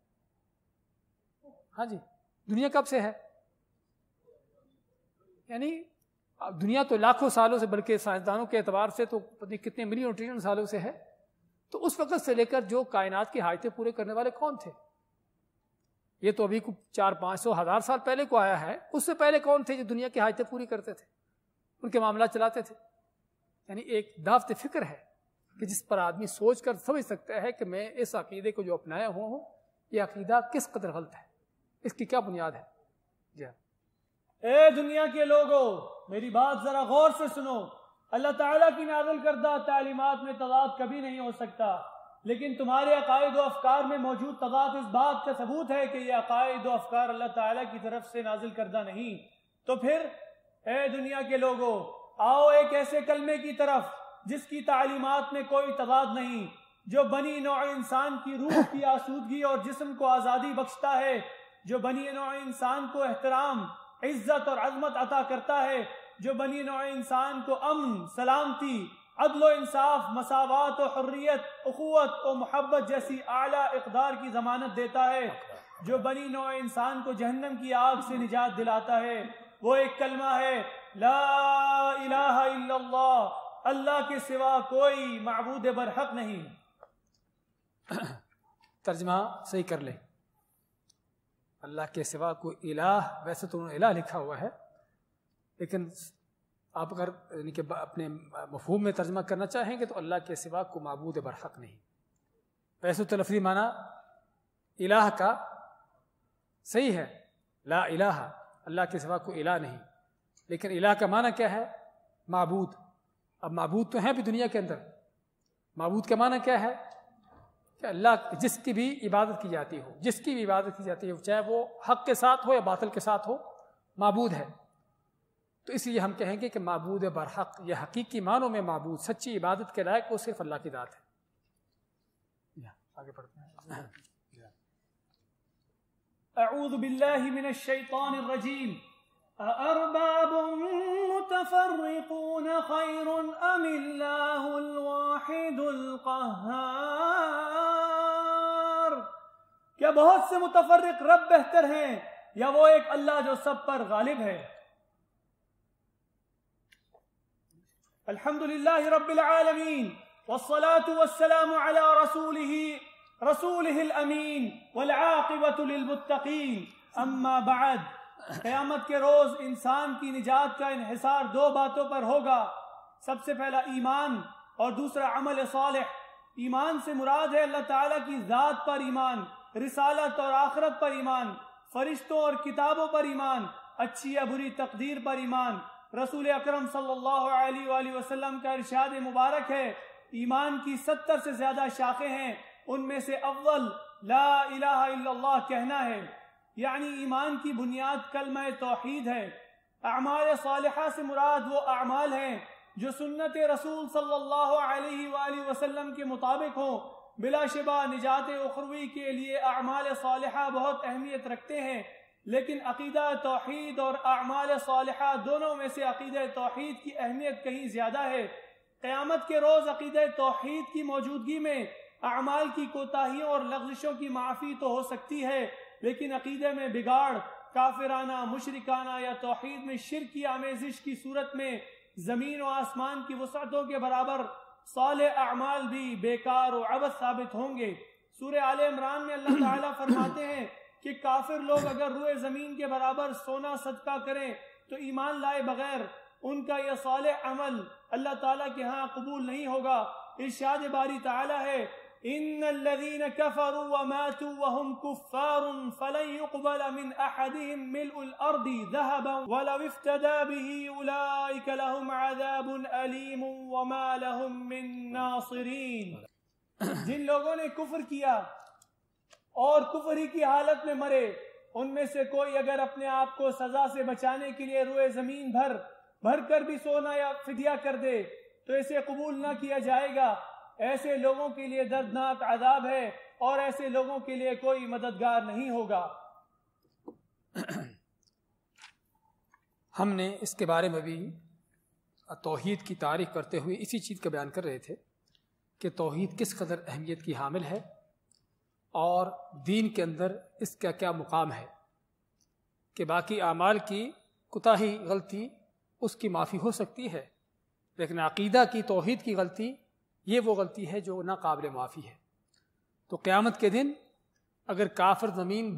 ہاں جی، دنیا کب سے ہے؟ یعنی دنیا تو لاکھوں سالوں سے، بلکہ سائنسدانوں کے اعتبار سے تو پتہ کتنے ملین ٹریلین سالوں سے ہے. تو اس وقت سے لے کر جو کائنات کی حاجتیں پورے کرنے والے کون تھے؟ یہ تو ابھی 400-500 1000 سال پہلے کو آیا ہے. اس سے پہلے کون تھے جو دنیا کی حاجتیں پوری کرتے تھے، ان کے معاملات چلاتے تھے؟ یعنی ایک دعوت فکر ہے کہ جس پر آدمی سوچ کر سمجھ سکتا ہے کہ میں اس عقیدے کو جو اپنایا ہوں یہ عقیدہ کس قدر غلط ہے، اس کی کیا بنیاد ہے. جی ہاں. اے دنیا کے لوگوں، میری بات ذرا غور سے سنو. اللہ تعالیٰ کی نازل کردہ تعلیمات میں تضاد کبھی نہیں ہو سکتا، لیکن تمہارے عقائد و افکار میں موجود تضاد اس بات کا ثبوت ہے کہ یہ عقائد و افکار اللہ تعالیٰ کی طرف سے نازل کردہ نہیں. تو پھر اے دنیا کے لوگوں، آؤ ایک ایسے کلمے کی طرف جس کی تعلیمات میں کوئی تضاد نہیں، جو بنی نوع انسان کی روح کی آسودگی اور جسم کو آزادی بخشتا ہے، جو بنی نوع انسان کو احترام، عزت اور عظمت عطا کرتا ہے، جو بنی نوع انسان کو امن، سلامتی، عدل و انصاف، مساوات و حریت، اخوت و محبت جیسی اعلیٰ اقدار کی ضمانت دیتا ہے، جو بنی نوع انسان کو جہنم کی آگ سے نجات دلاتا ہے، وہ ایک کلمہ ہے لا الہ الا اللہ، اللہ کے سوا کوئی معبود برحق نہیں۔ ترجمہ صحیح کر لیں، اللہ کے سوا کوئی الہ، ویسے تو الہ لکھا ہوا ہے لیکن آپ اگر یعنی کہ اپنے مفہوم میں ترجمہ کرنا چاہیں گے تو اللہ کے سوا کوئی معبود برحق نہیں۔ ویسے تو لفظی معنی الہ کا صحیح ہے، لا الہ، اللہ کے سوا کوئی الہ نہیں، لیکن الہ کا معنی کیا ہے؟ معبود۔ اب معبود تو ہیں بھی دنیا کے اندر، معبود کا معنی کیا ہے؟ کہ اللہ جس کی بھی عبادت کی جاتی ہو، جس کی بھی عبادت کی جاتی ہے، چاہے وہ حق کے ساتھ ہو یا باطل کے ساتھ ہو، معبود ہے۔ تو اس لیے ہم کہیں گے کہ معبود برحق یا حقیقی معنوں میں معبود، سچی عبادت کے لائق وہ صرف اللہ کی ذات ہے۔ آگے پڑھتے ہیں۔ اعوذ باللہ من الشیطان الرجیم، اارباب متفرقون خیر ام اللہ الواحد القہار، کیا بہت سے متفرق رب بہتر ہیں یا وہ ایک اللہ جو سب پر غالب ہے؟ الحمد للہ رب العالمین والصلاة والسلام علی رسولہ الامین والعاقبۃ للمتقین، اما بعد۔ قیامت کے روز انسان کی نجات کا انحصار دو باتوں پر ہوگا، سب سے پہلا ایمان اور دوسرا عمل صالح۔ ایمان سے مراد ہے اللہ تعالیٰ کی ذات پر ایمان، رسالت اور آخرت پر ایمان، فرشتوں اور کتابوں پر ایمان، اچھی یا بری تقدیر پر ایمان۔ رسول اکرم صلی اللہ علیہ وآلہ وسلم کا ارشاد مبارک ہے، ایمان کی 70 سے زیادہ شاخیں ہیں، ان میں سے اول لا الہ الا اللہ کہنا ہے، یعنی ایمان کی بنیاد کلمہ توحید ہے۔ اعمال صالحہ سے مراد وہ اعمال ہیں جو سنت رسول صلی اللہ علیہ وآلہ وسلم کے مطابق ہوں۔ بلا شبہ نجات اخروی کے لیے اعمال صالحہ بہت اہمیت رکھتے ہیں، لیکن عقیدہ توحید اور اعمال صالحہ دونوں میں سے عقیدہ توحید کی اہمیت کہیں زیادہ ہے۔ قیامت کے روز عقیدہ توحید کی موجودگی میں اعمال کی کوتاہیوں اور لغزشوں کی معافی تو ہو سکتی ہے، لیکن عقیدے میں بگاڑ، کافرانہ، مشرکانہ یا توحید میں شرک کی آمیزش کی صورت میں زمین و آسمان کی وسعتوں کے برابر صالح اعمال بھی بیکار و عبث ثابت ہوں گے۔ سورہ آل عمران میں اللہ تعالیٰ فرماتے ہیں کہ کافر لوگ اگر روئے زمین کے برابر سونا صدقہ کریں تو ایمان لائے بغیر ان کا یہ صالح عمل اللہ تعالیٰ کے ہاں قبول نہیں ہوگا۔ ارشاد باری تعالیٰ ہے، ان الذين كفروا وماتوا وهم كفار فلن يقبل من احدهم ملء الارض ذهبا ولو افتدى به اولئك لهم عذاب اليم وما لهم من ناصرين۔ جن لوگوں نے کفر کیا اور کفر ہی کی حالت میں مرے، ان میں سے کوئی اگر اپنے آپ کو سزا سے بچانے کے لیے روئے زمین بھر کر بھی سونا یا فدیہ کر دے تو اسے قبول نہ کیا جائے گا۔ ایسے لوگوں کے لیے دردناک عذاب ہے اور ایسے لوگوں کے لیے کوئی مددگار نہیں ہوگا۔ ہم نے اس کے بارے میں بھی توحید کی تعریف کرتے ہوئے اسی چیز کا بیان کر رہے تھے کہ توحید کس قدر اہمیت کی حامل ہے اور دین کے اندر اس کا کیا مقام ہے، کہ باقی اعمال کی کوتاہی، غلطی اس کی معافی ہو سکتی ہے، لیکن عقیدہ کی، توحید کی غلطی، یہ وہ غلطی ہے جو ناقابل معافی ہے۔ تو قیامت کے دن اگر کافر زمین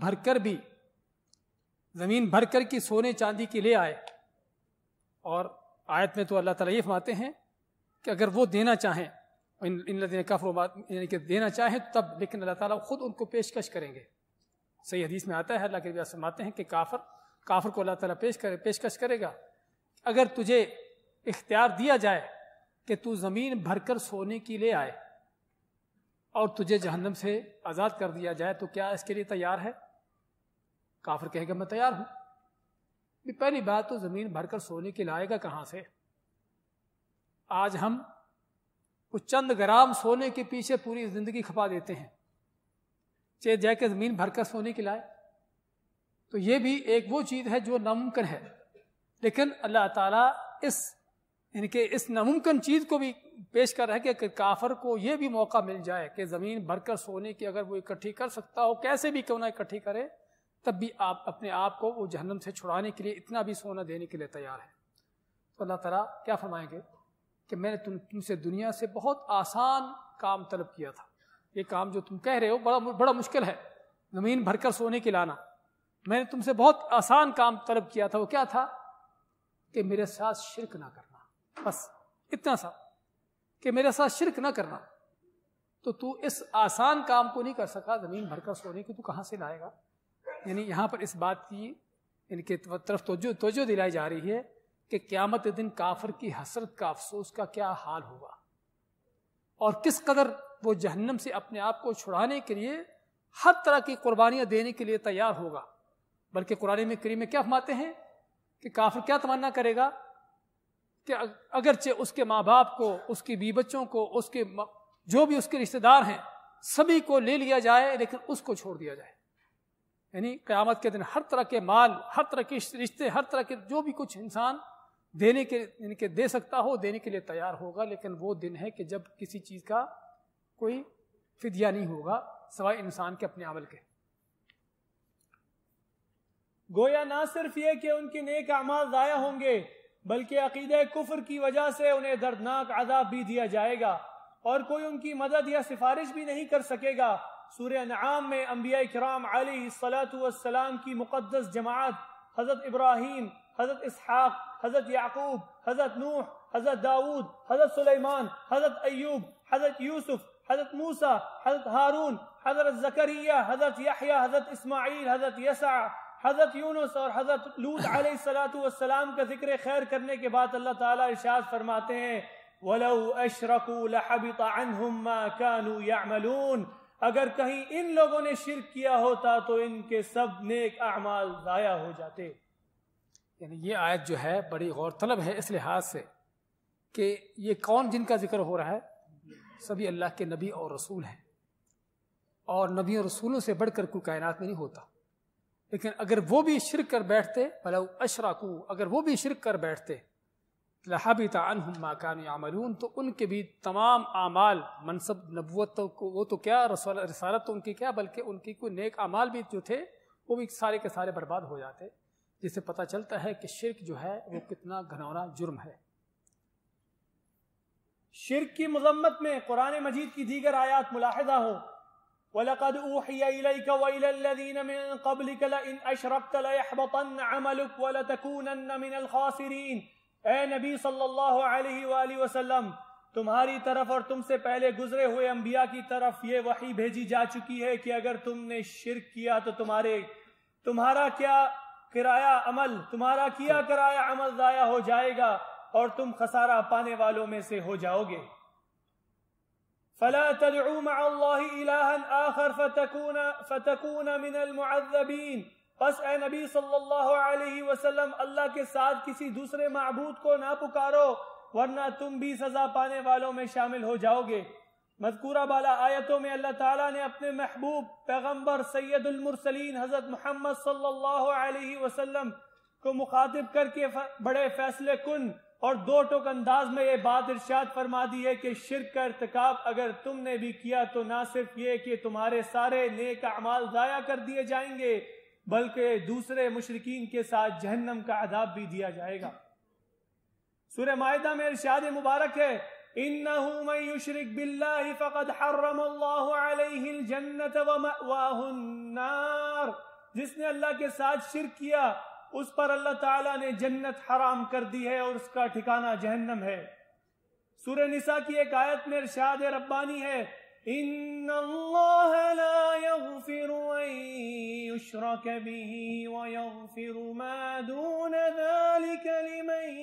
بھر کر کی سونے چاندی کی لے آئے، اور آیت میں تو اللہ تعالیٰ یہ فرماتے ہیں کہ اگر وہ دینا چاہیں، ان الذین کفروا یعنی کہ دینا چاہیں تب، لیکن اللہ تعالیٰ خود ان کو پیشکش کریں گے۔ صحیح حدیث میں آتا ہے، اللہ کے نبی فرماتے ہیں کہ کافر کو اللہ تعالیٰ پیشکش کرے گا، اگر تجھے اختیار دیا جائے کہ تو زمین بھر کر سونے کی لے آئے اور تجھے جہنم سے آزاد کر دیا جائے تو کیا اس کے لیے تیار ہے؟ کافر کہے گا میں تیار ہوں۔ پہلی بات تو زمین بھر کر سونے کی لائے گا کہاں سے؟ آج ہم وہ چند گرام سونے کے پیچھے پوری زندگی کھپا دیتے ہیں، چاہے جا کے زمین بھر کر سونے کی لائے. تو یہ بھی ایک وہ چیز ہے جو ناممکن ہے، لیکن اللہ تعالیٰ اس ناممکن چیز کو بھی پیش کر رہا ہے کہ کافر کو یہ بھی موقع مل جائے کہ زمین بھر کر سونے کی اگر وہ اکٹھی کر سکتا ہو، کیسے بھی کیوں نہ اکٹھی کرے، تب بھی آپ اپنے آپ کو وہ جہنم سے چھڑانے کے لیے اتنا بھی سونا دینے کے لیے تیار ہے. تو اللہ تعالیٰ کیا فرمائیں گے کہ میں نے تم سے دنیا سے بہت آسان کام طلب کیا تھا. یہ کام جو تم کہہ رہے ہو بڑا مشکل ہے، زمین بھر کر سونے کی لانا. میں نے تم سے بہت آسان کام طلب کیا تھا. وہ کیا تھا؟ کہ میرے ساتھ شرک نہ کرنا. بس اتنا سا کہ میرے ساتھ شرک نہ کرنا. تو اس آسان کام کو نہیں کر سکا، زمین بھر کر سونے کی تو کہاں سے لائے گا؟ یعنی یہاں پر اس بات کی ان کے طرف توجہ دلائی جا رہی ہے کہ قیامت دن کافر کی حسرت کا، افسوس کا کیا حال ہوگا، اور کس قدر وہ جہنم سے اپنے آپ کو چھڑانے کے لیے ہر طرح کی قربانیاں دینے کے لیے تیار ہوگا. بلکہ قرآن میں کریم میں کیا فرماتے ہیں کہ کافر کیا تمنا کرے گا کہ اگرچہ اس کے ماں باپ کو، اس کی بیوی بچوں کو، اس کے جو بھی اس کے رشتہ دار ہیں سبھی کو لے لیا جائے، لیکن اس کو چھوڑ دیا جائے. یعنی قیامت کے دن ہر طرح کے مال، ہر طرح کے رشتے، ہر طرح کے جو بھی کچھ انسان دینے کے دے سکتا ہو دینے کے لیے تیار ہوگا. لیکن وہ دن ہے کہ جب کسی چیز کا کوئی فدیہ نہیں ہوگا سوائے انسان کے اپنے عمل کے. گویا نہ صرف یہ کہ ان کے نیک اعمال ضائع ہوں گے، بلکہ عقیدہ کفر کی وجہ سے انہیں دردناک عذاب بھی دیا جائے گا، اور کوئی ان کی مدد یا سفارش بھی نہیں کر سکے گا. سورہ انعام میں انبیاء کرام علیہ الصلاۃ والسلام کی مقدس جماعت، حضرت ابراہیم، حضرت اسحاق، حضرت یعقوب، حضرت نوح، حضرت داؤد، حضرت سلیمان، حضرت ایوب، حضرت یوسف، حضرت موسیٰ، حضرت ہارون، حضرت زکریا، حضرت یحییٰ، حضرت اسماعیل، حضرت یسع، حضرت یونس اور حضرت لوط علیہ الصلاۃ والسلام کا ذکر خیر کرنے کے بعد اللہ تعالیٰ ارشاد فرماتے ہیں وَلَوْ أَشْرَكُوا لَحَبِطَ عَنْهُمْ مَا كَانُوا يَعْمَلُونَ. اگر کہیں ان لوگوں نے شرک کیا ہوتا تو ان کے سب نیک اعمال ضائع ہو جاتے. یعنی یہ آیت جو ہے بڑی غور طلب ہے اس لحاظ سے کہ یہ کون جن کا ذکر ہو رہا ہے؟ سبھی اللہ کے نبی اور رسول ہیں، اور نبی اور رسولوں سے بڑھ کر کوئی کائنات میں نہیں ہوتا. لیکن اگر وہ بھی شرک کر بیٹھتے، وَلَوْ أَشْرَكُوا، اگر وہ بھی شرک کر بیٹھتے، لَحَبِطَ عَنْهُمْ مَا كَانُوا يَعْمَلُونَ، تو ان کے بھی تمام اعمال، منصب نبوت کو وہ تو کیا، رسالت تو ان کی کیا، بلکہ ان کی کوئی نیک اعمال بھی جو تھے وہ بھی سارے کے سارے برباد ہو جاتے. جس سے پتہ چلتا ہے کہ شرک جو ہے وہ کتنا گھناؤنا جرم ہے. شرک کی مذمت میں قرآن مجید کی دیگر آیات ملاحظہ ہو. وَلَقَدْ أُوحِيَ إِلَيْكَ وَإِلَى الَّذِينَ مِن قَبْلِكَ لَئِنْ أَشْرَكْتَ لَيَحْبَطَنَّ عَمَلُكَ وَلَتَكُونَنَّ مِنَ الْخَاسِرِينَ. اے نبی صلی اللہ علیہ وآلہ وسلم، تمہاری طرف اور تم سے پہلے گزرے ہوئے انبیاء کی طرف یہ وحی بھیجی جا چکی ہے کہ اگر تم نے شرک کیا تو تمہارا کیا کرایا عمل ضائع ہو جائے گا اور تم خسارہ پانے والوں میں سے ہو جاؤ گے. فلا تدعوا مع الله إلها آخر فتكون من المعذبين. پس اے نبی صلی اللہ علیہ وسلم، اللہ کے ساتھ کسی دوسرے معبود کو نہ پکارو ورنہ تم بھی سزا پانے والوں میں شامل ہو جاؤ گے. مذکورہ بالا آیتوں میں اللہ تعالیٰ نے اپنے محبوب پیغمبر سید المرسلین حضرت محمد صلی اللہ علیہ وسلم کو مخاطب کر کے بڑے فیصلے کن اور دو ٹوک انداز میں یہ بات ارشاد فرما دی ہے کہ شرک کا ارتکاب اگر تم نے بھی کیا تو نہ صرف یہ کہ تمہارے سارے نیک اعمال ضائع کر دیے جائیں گے بلکہ دوسرے مشرکین کے ساتھ جہنم کا عذاب بھی دیا جائے گا. سورہ مائدہ میں ارشاد مبارک ہے إِنَّهُ مَن يُشْرِكْ بِاللَّهِ فَقَدْ حَرَّمَ اللَّهُ عَلَيْهِ الْجَنَّةَ وَمَأْوَاهُ النَّارُ. جس نے اللہ کے ساتھ شرک کیا اس پر اللہ تعالیٰ نے جنت حرام کر دی ہے اور اس کا ٹھکانہ جہنم ہے. سورہ نساء کی ایک آیت میں ارشاد ربانی ہے إِنَّ اللَّهَ لَا يَغْفِرُ أَن يُشْرَكَ بِهِ وَيَغْفِرُ مَا دُونَ ذَلِكَ لِمَن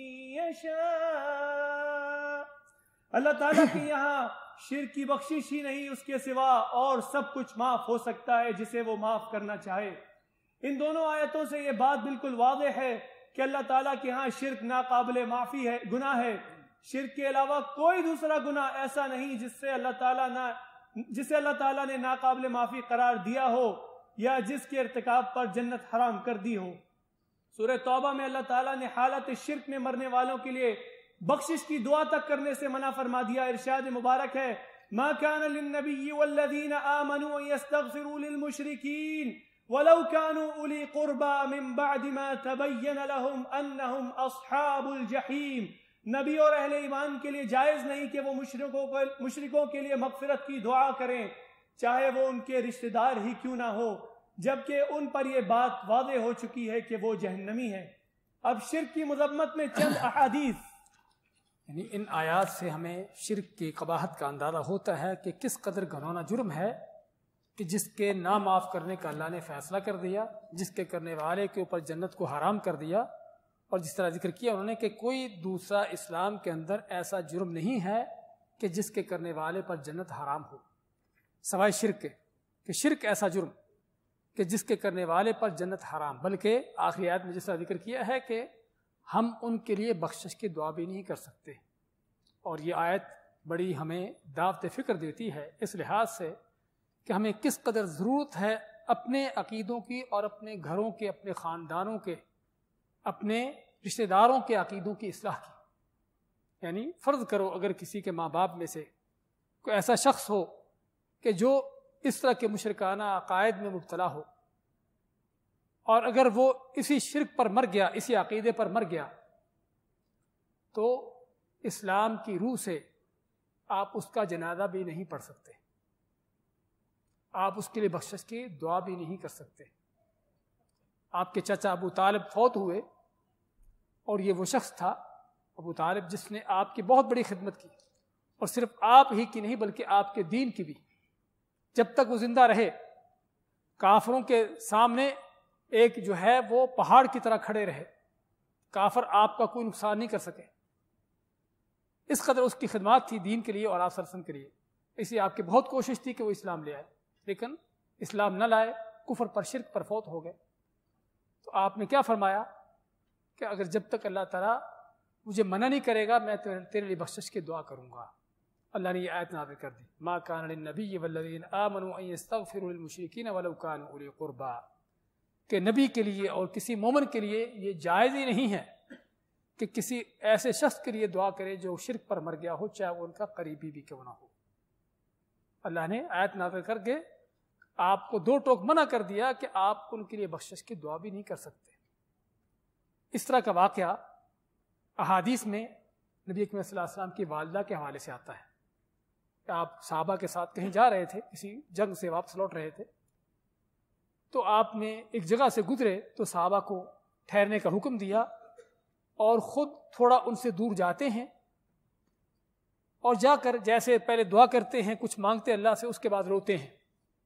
يَشَاءُ. اللہ تعالیٰ کی یہاں شرک کی بخشش ہی نہیں، اس کے سوا اور سب کچھ معاف ہو سکتا ہے جسے وہ معاف کرنا چاہے. ان دونوں آیتوں سے یہ بات بالکل واضح ہے کہ اللہ تعالیٰ کے ہاں شرک ناقابل معافی ہے، گناہ ہے. شرک کے علاوہ کوئی دوسرا گناہ ایسا نہیں جسے اللہ تعالیٰ نے ناقابل معافی قرار دیا ہو یا جس کے ارتکاب پر جنت حرام کر دی ہو۔ سورہ توبہ میں اللہ تعالیٰ نے حالت شرک میں مرنے والوں کے لیے بخشش کی دعا تک کرنے سے منع فرما دیا۔ ارشاد مبارک ہے ما كان للنبي والذين آمنوا أن يستغفروا للمشركين ولو كانوا أولي قربى من بعد ما تبين لهم أنهم أصحاب الجحيم۔ نبی اور اہل ایمان کے لیے جائز نہیں کہ وہ مشرکوں کے لیے مغفرت کی دعا کریں، چاہے وہ ان کے رشتہ دار ہی کیوں نہ ہو، جبکہ ان پر یہ بات واضح ہو چکی ہے کہ وہ جہنمی ہے۔ اب شرک کی مذمت میں چند احادیث، یعنی ان آیات سے ہمیں شرک کی قباحت کا اندازہ ہوتا ہے کہ کس قدر گھناؤنا جرم ہے کہ جس کے نہ معاف کرنے کا اللہ نے فیصلہ کر دیا، جس کے کرنے والے کے اوپر جنت کو حرام کر دیا، اور جس طرح ذکر کیا انہوں نے کہ کوئی دوسرا اسلام کے اندر ایسا جرم نہیں ہے کہ جس کے کرنے والے پر جنت حرام ہو سوائے شرک کے، کہ شرک ایسا جرم کہ جس کے کرنے والے پر جنت حرام، بلکہ آخری آیت میں جس طرح ذکر کیا ہے کہ ہم ان کے لیے بخشش کی دعا بھی نہیں کر سکتے۔ اور یہ آیت بڑی ہمیں دعوت فکر دیتی ہے اس لحاظ سے کہ ہمیں کس قدر ضرورت ہے اپنے عقیدوں کی اور اپنے گھروں کے، اپنے خاندانوں کے، اپنے رشتہ داروں کے عقیدوں کی اصلاح کی۔ یعنی فرض کرو اگر کسی کے ماں باپ میں سے کوئی ایسا شخص ہو کہ جو اس طرح کے مشرکانہ عقائد میں مبتلا ہو، اور اگر وہ اسی شرک پر مر گیا، اسی عقیدے پر مر گیا، تو اسلام کی روح سے آپ اس کا جنازہ بھی نہیں پڑھ سکتے، آپ اس کے لیے بخشش کی دعا بھی نہیں کر سکتے۔ آپ کے چچا ابو طالب فوت ہوئے، اور یہ وہ شخص تھا ابو طالب جس نے آپ کی بہت بڑی خدمت کی، اور صرف آپ ہی کی نہیں بلکہ آپ کے دین کی بھی۔ جب تک وہ زندہ رہے کافروں کے سامنے ایک جو ہے وہ پہاڑ کی طرح کھڑے رہے، کافر آپ کا کوئی نقصان نہیں کر سکے، اس قدر اس کی خدمات تھی دین کے لیے اور آپ صلی اللہ علیہ وسلم کے لیے۔ اس لیے آپ کی بہت کوشش تھی کہ وہ اسلام لے آئے، لیکن اسلام نہ لائے، کفر پر شرک پر فوت ہو گئے۔ تو آپ نے کیا فرمایا کہ اگر جب تک اللہ تعالیٰ مجھے منع نہیں کرے گا میں تیرے لیے بخشش کی دعا کروں گا۔ اللہ نے یہ آیت نازل کر دی ما کان للنبی والذین آمنوا ان یستغفروا للمشرکین ولو کانوا اولی قربا، کہ نبی کے لیے اور کسی مومن کے لیے یہ جائز ہی نہیں ہے کہ کسی ایسے شخص کے لیے دعا کرے جو شرک پر مر گیا ہو، چاہے وہ ان کا قریبی بھی کیوں نہ ہو۔ اللہ نے آیت نازل کر کے آپ کو دو ٹوک منع کر دیا کہ آپ ان کے لیے بخشش کی دعا بھی نہیں کر سکتے۔ اس طرح کا واقعہ احادیث میں نبی اکرم صلی اللہ علیہ وسلم کی والدہ کے حوالے سے آتا ہے کہ آپ صحابہ کے ساتھ کہیں جا رہے تھے، کسی جنگ سے واپس لوٹ رہے تھے، تو آپ نے ایک جگہ سے گزرے تو صحابہ کو ٹھہرنے کا حکم دیا، اور خود تھوڑا ان سے دور جاتے ہیں، اور جا کر جیسے پہلے دعا کرتے ہیں، کچھ مانگتے اللہ سے، اس کے بعد روتے ہیں۔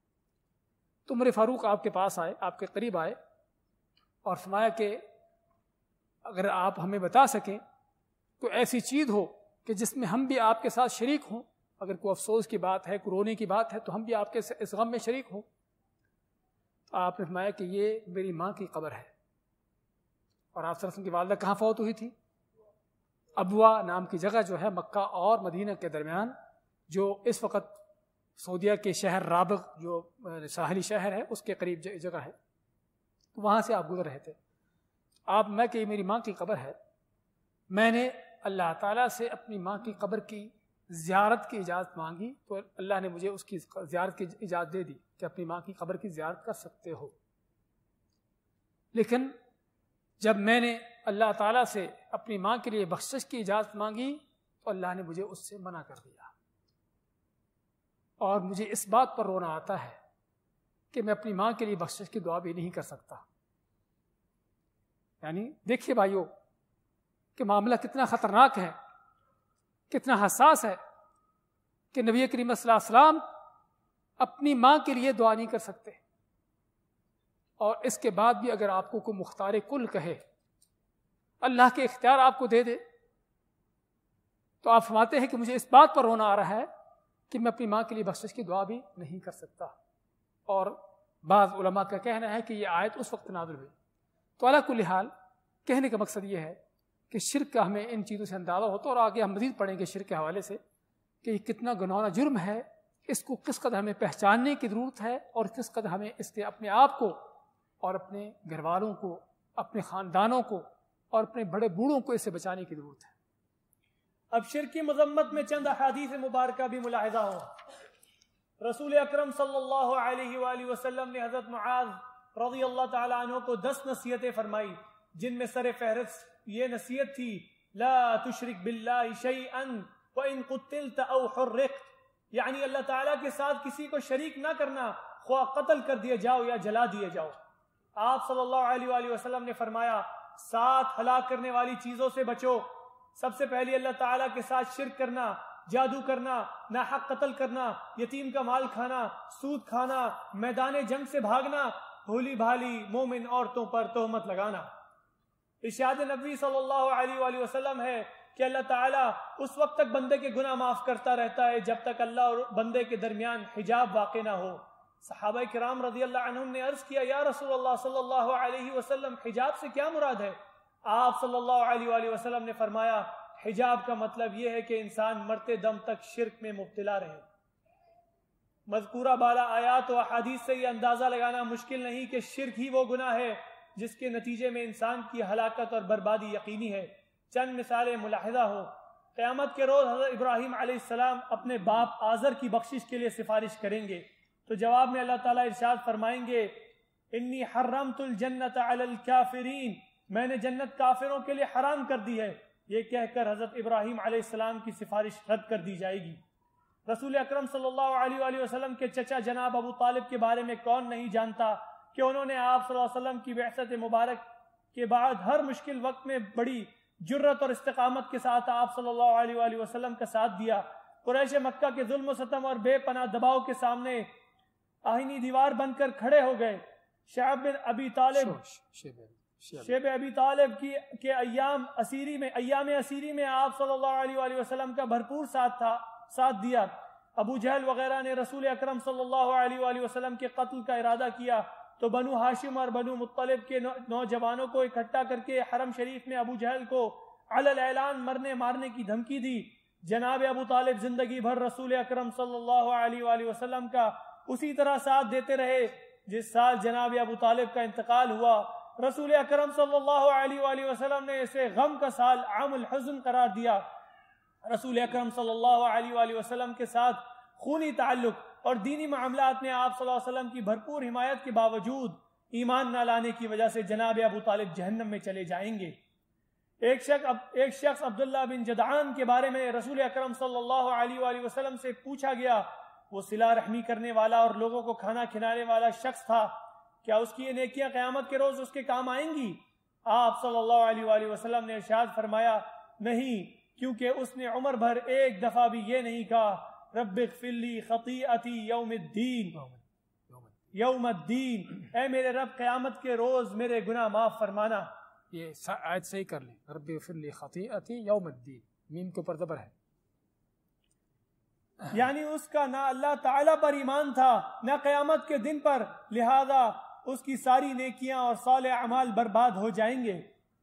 تو عمر فاروق آپ کے پاس آئے، آپ کے قریب آئے، اور فرمایا کہ اگر آپ ہمیں بتا سکیں کوئی ایسی چیز ہو کہ جس میں ہم بھی آپ کے ساتھ شریک ہوں، اگر کوئی افسوس کی بات ہے، کوئی رونے کی بات ہے، تو ہم بھی آپ کے اس غم میں شریک ہوں۔ تو آپ نے فرمایا کہ یہ میری ماں کی قبر ہے۔ اور آپ صلی اللہ علیہ وسلم کی والدہ کہاں فوت ہوئی تھی؟ ابوا نام کی جگہ جو ہے مکہ اور مدینہ کے درمیان، جو اس وقت سعودیہ کے شہر رابغ جو ساحلی شہر ہے اس کے قریب جگہ ہے، تو وہاں سے آپ گزر رہے تھے۔ آپ میں کہ میری ماں کی قبر ہے، میں نے اللہ تعالیٰ سے اپنی ماں کی قبر کی زیارت کی اجازت مانگی، تو اللہ نے مجھے اس کی زیارت کی اجازت دے دی کہ اپنی ماں کی قبر کی زیارت کر سکتے ہو۔ لیکن جب میں نے اللہ تعالیٰ سے اپنی ماں کے لیے بخشش کی اجازت مانگی تو اللہ نے مجھے اس سے منع کر دیا، اور مجھے اس بات پر رونا آتا ہے کہ میں اپنی ماں کے لیے بخشش کی دعا بھی نہیں کر سکتا۔ یعنی دیکھیے بھائیو کہ معاملہ کتنا خطرناک ہے، کتنا حساس ہے کہ نبی کریم صلی اللہ علیہ وسلم اپنی ماں کے لیے دعا نہیں کر سکتے، اور اس کے بعد بھی اگر آپ کو کوئی مختار کل کہے، اللہ کے اختیار آپ کو دے دے، تو آپ فرماتے ہیں کہ مجھے اس بات پر رونا آ رہا ہے کہ میں اپنی ماں کے لیے بخشش کی دعا بھی نہیں کر سکتا۔ اور بعض علماء کا کہنا ہے کہ یہ آیت اس وقت نازل ہوئی۔ تو علی کل حال کہنے کا مقصد یہ ہے کہ شرک کا ہمیں ان چیزوں سے اندازہ ہوتا ہے، اور آگے ہم مزید پڑھیں گے شرک کے حوالے سے کہ یہ کتنا گناہگار جرم ہے، اس کو کس قدر ہمیں پہچاننے کی ضرورت ہے، اور کس قدر ہمیں اس کے اپنے آپ کو اور اپنے گھر والوں کو، اپنے خاندانوں کو اور اپنے بڑے بوڑھوں کو اس سے بچانے کی ضرورت ہے۔ اب شرک کی مذمت میں چند احادیث مبارکہ بھی ملاحظہ ہوں۔ رسول اکرم صلی اللہ علیہ وآلہ وسلم نے حضرت معاذ رضی اللہ تعالیٰ عنہ کو 10 نصیحتیں فرمائی، جن میں سر فہرست یہ نصیحت تھی لا تشرک باللہ شیئا وَإِن قُتِّلْتَ أَوْ حُرِّقْتَ، یعنی اللہ تعالیٰ کے ساتھ کسی کو شریک نہ کرنا، خواہ قتل کر دیے جاؤ یا جلا دیے جاؤ۔ آپ صلی اللہ علیہ وآلہ وسلم نے فرمایا 7 ہلاک کرنے والی چیزوں سے بچو۔ سب سے پہلی اللہ تعالیٰ کے ساتھ شرک کرنا، جادو کرنا، ناحق قتل کرنا، یتیم کا مال کھانا، سود کھانا، میدان جنگ سے بھاگنا، بھولی بھالی مومن عورتوں پر تہمت لگانا۔ ارشاد نبی صلی اللہ علیہ وآلہ وسلم ہے کہ اللہ تعالیٰ اس وقت تک بندے کے گناہ معاف کرتا رہتا ہے جب تک اللہ اور بندے کے درمیان حجاب واقع نہ ہو۔ صحابہ کرام رضی اللہ عنہم نے عرض کیا یا رسول اللہ صلی اللہ علیہ وسلم حجاب سے کیا مراد ہے؟ آپ صلی اللہ علیہ وآلہ وسلم نے فرمایا حجاب کا مطلب یہ ہے کہ انسان مرتے دم تک شرک میں مبتلا رہے۔ مذکورہ بالا آیات و احادیث سے یہ اندازہ لگانا مشکل نہیں کہ شرک ہی وہ گناہ ہے جس کے نتیجے میں انسان کی ہلاکت اور بربادی یقینی ہے۔ چند مثالیں ملاحظہ ہو۔ قیامت کے روز حضرت ابراہیم علیہ السلام اپنے باپ آزر کی بخشش کے لیے سفارش کریں گے، تو جواب میں اللہ تعالیٰ ارشاد فرمائیں گے انی حرمت الجنت علی الکافرین، میں نے جنت کافروں کے لیے حرام کر دی ہے۔ یہ کہہ کر حضرت ابراہیم علیہ السلام کی سفارش رد کر دی جائے گی۔ رسول اکرم صلی اللہ علیہ وآلہ وسلم کے چچا جناب ابو طالب کے بارے میں کون نہیں جانتا کہ انہوں نے آپ صلی اللہ علیہ وسلم کی بعثت مبارک کے بعد ہر مشکل وقت میں بڑی جرت اور استقامت کے ساتھ آپ صلی اللہ علیہ وآلہ وسلم کا ساتھ دیا۔ قریش مکہ کے ظلم و ستم اور بے پناہ دباؤ کے سامنے آہنی دیوار بن کر کھڑے ہو گئے۔ شیب ابی طالب کے ایام اسیری میں آپ صلی اللہ علیہ وآلہ وسلم کا بھرپور ساتھ دیا۔ ابو جہل وغیرہ نے رسول اکرم صلی اللہ علیہ وآلہ وسلم کے قتل کا ارادہ کیا تو بنو ہاشم اور بنو مطلب کے نوجوانوں کو اکٹھا کر کے حرم شریف میں ابو جہل کو علی الاعلان مارنے کی دھمکی دی۔ جناب ابو طالب زندگی بھر رسول اکرم صلی اللہ علیہ وآلہ وسلم کا اسی طرح ساتھ دیتے رہے۔ جس سال جناب ابو طالب کا انتقال ہوا، رسول اکرم صلی اللہ علیہ وآلہ وسلم نے اسے غم کا سال عام الحزن قرار دیا۔ رسول اکرم صلی اللہ علیہ وآلہ وسلم کے ساتھ خونی تعلق اور دینی معاملات میں آپ صلی اللہ علیہ وسلم کی بھرپور حمایت کے باوجود ایمان نہ لانے کی وجہ سے جناب ابو طالب جہنم میں چلے جائیں گے۔ ایک شخص عبداللہ بن جدعان کے بارے میں رسول اکرم صلی اللہ علیہ وآلہ وسلم سے پوچھا گیا، وہ صلہ رحمی کرنے والا اور لوگوں کو کھانا کھلانے والا شخص تھا، کیا اس کی یہ نیکیاں قیامت کے روز اس کے کام آئیں گی؟ آپ صلی اللہ علیہ وآلہ وسلم نے ارشاد فرمایا نہیں، کیونکہ اس نے عمر بھر ایک دفعہ بھی یہ نہیں کہا رب اغفر لی خطیئتی یوم الدین، اے میرے رب قیامت کے روز میرے گناہ معاف فرمانا۔ یہ آیت صحیح کر لیں، رب اغفر لی خطیئتی یوم الدین، میم کے اوپر زبر ہے۔ یعنی اس کا نہ اللہ تعالیٰ پر ایمان تھا نہ قیامت کے دن پر، لہذا اس کی ساری نیکیاں اور صالح اعمال برباد ہو جائیں گے۔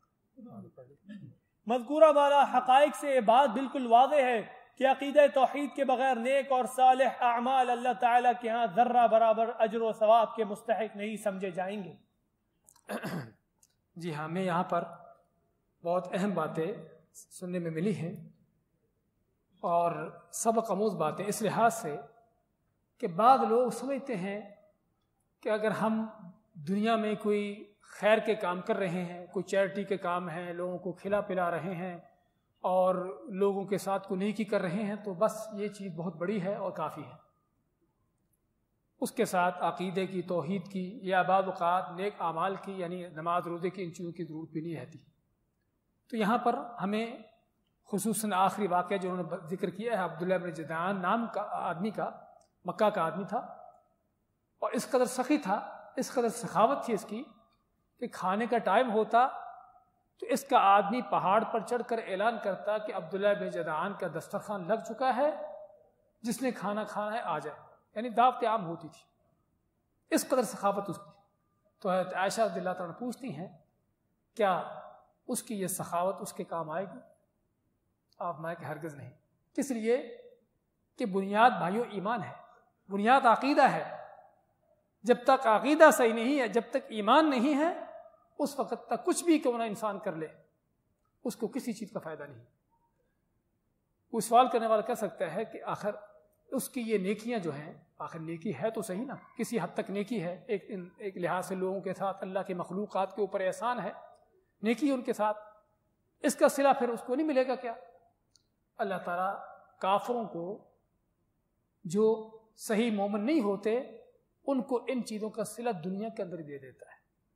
مذکورہ والا حقائق سے یہ بات بالکل واضح ہے کہ عقیدہ توحید کے بغیر نیک اور صالح اعمال اللہ تعالیٰ کے ہاں ذرہ برابر اجر و ثواب کے مستحق نہیں سمجھے جائیں گے۔ جی ہاں، ہمیں یہاں پر بہت اہم باتیں سننے میں ملی ہیں اور سبق آموز باتیں، اس لحاظ سے کہ بعض لوگ سمجھتے ہیں کہ اگر ہم دنیا میں کوئی خیر کے کام کر رہے ہیں، کوئی چیریٹی کے کام ہیں، لوگوں کو کھلا پلا رہے ہیں اور لوگوں کے ساتھ کوئی نیکی کر رہے ہیں تو بس یہ چیز بہت بڑی ہے اور کافی ہے۔ اس کے ساتھ عقیدے کی، توحید کی یا بعض اوقات نیک اعمال کی یعنی نماز روزے کی ان چیزوں کی ضرورت بھی نہیں رہتی۔ تو یہاں پر ہمیں خصوصاً آخری واقعہ جو انہوں نے ذکر کیا ہے عبداللہ بن جدعان نام کا آدمی کا، مکہ کا آدمی تھا اور اس قدر سخی تھا، اس قدر سخاوت تھی اس کی کہ کھانے کا ٹائم ہوتا تو اس کا آدمی پہاڑ پر چڑھ کر اعلان کرتا کہ عبداللہ بن جدعان کا دسترخوان لگ چکا ہے، جس نے کھانا کھانا ہے آ جائے، یعنی دعوت عام ہوتی تھی، اس قدر سخاوت اس کی۔ تو حضرت عائشہ رضی اللہ تعالیٰ پوچھتی ہیں کیا اس کی یہ سخاوت اس کے کام آئے گی؟ آپ مائیں کہ ہرگز نہیں۔ کس لیے کہ بنیاد بھائیو ایمان ہے، بنیاد عقیدہ ہے۔ جب تک عقیدہ صحیح نہیں ہے، جب تک ایمان نہیں ہے، اس وقت تک کچھ بھی کیوں نہ انسان کر لے، اس کو کسی چیز کا فائدہ نہیں۔ کوئی سوال کرنے والا کہہ سکتا ہے کہ آخر اس کی یہ نیکیاں جو ہیں، آخر نیکی ہے تو صحیح نا، کسی حد تک نیکی ہے، ایک لحاظ سے لوگوں کے ساتھ اللہ کے مخلوقات کے اوپر احسان ہے، نیکی ان کے ساتھ، اس کا صلہ پھر اس کو نہیں ملے گا کیا؟ اللہ تعالیٰ کافروں کو جو صحیح مومن نہیں ہوتے ان کو ان چیزوں کا صلہ دنیا کے اندر ہی دے دیتا ہے۔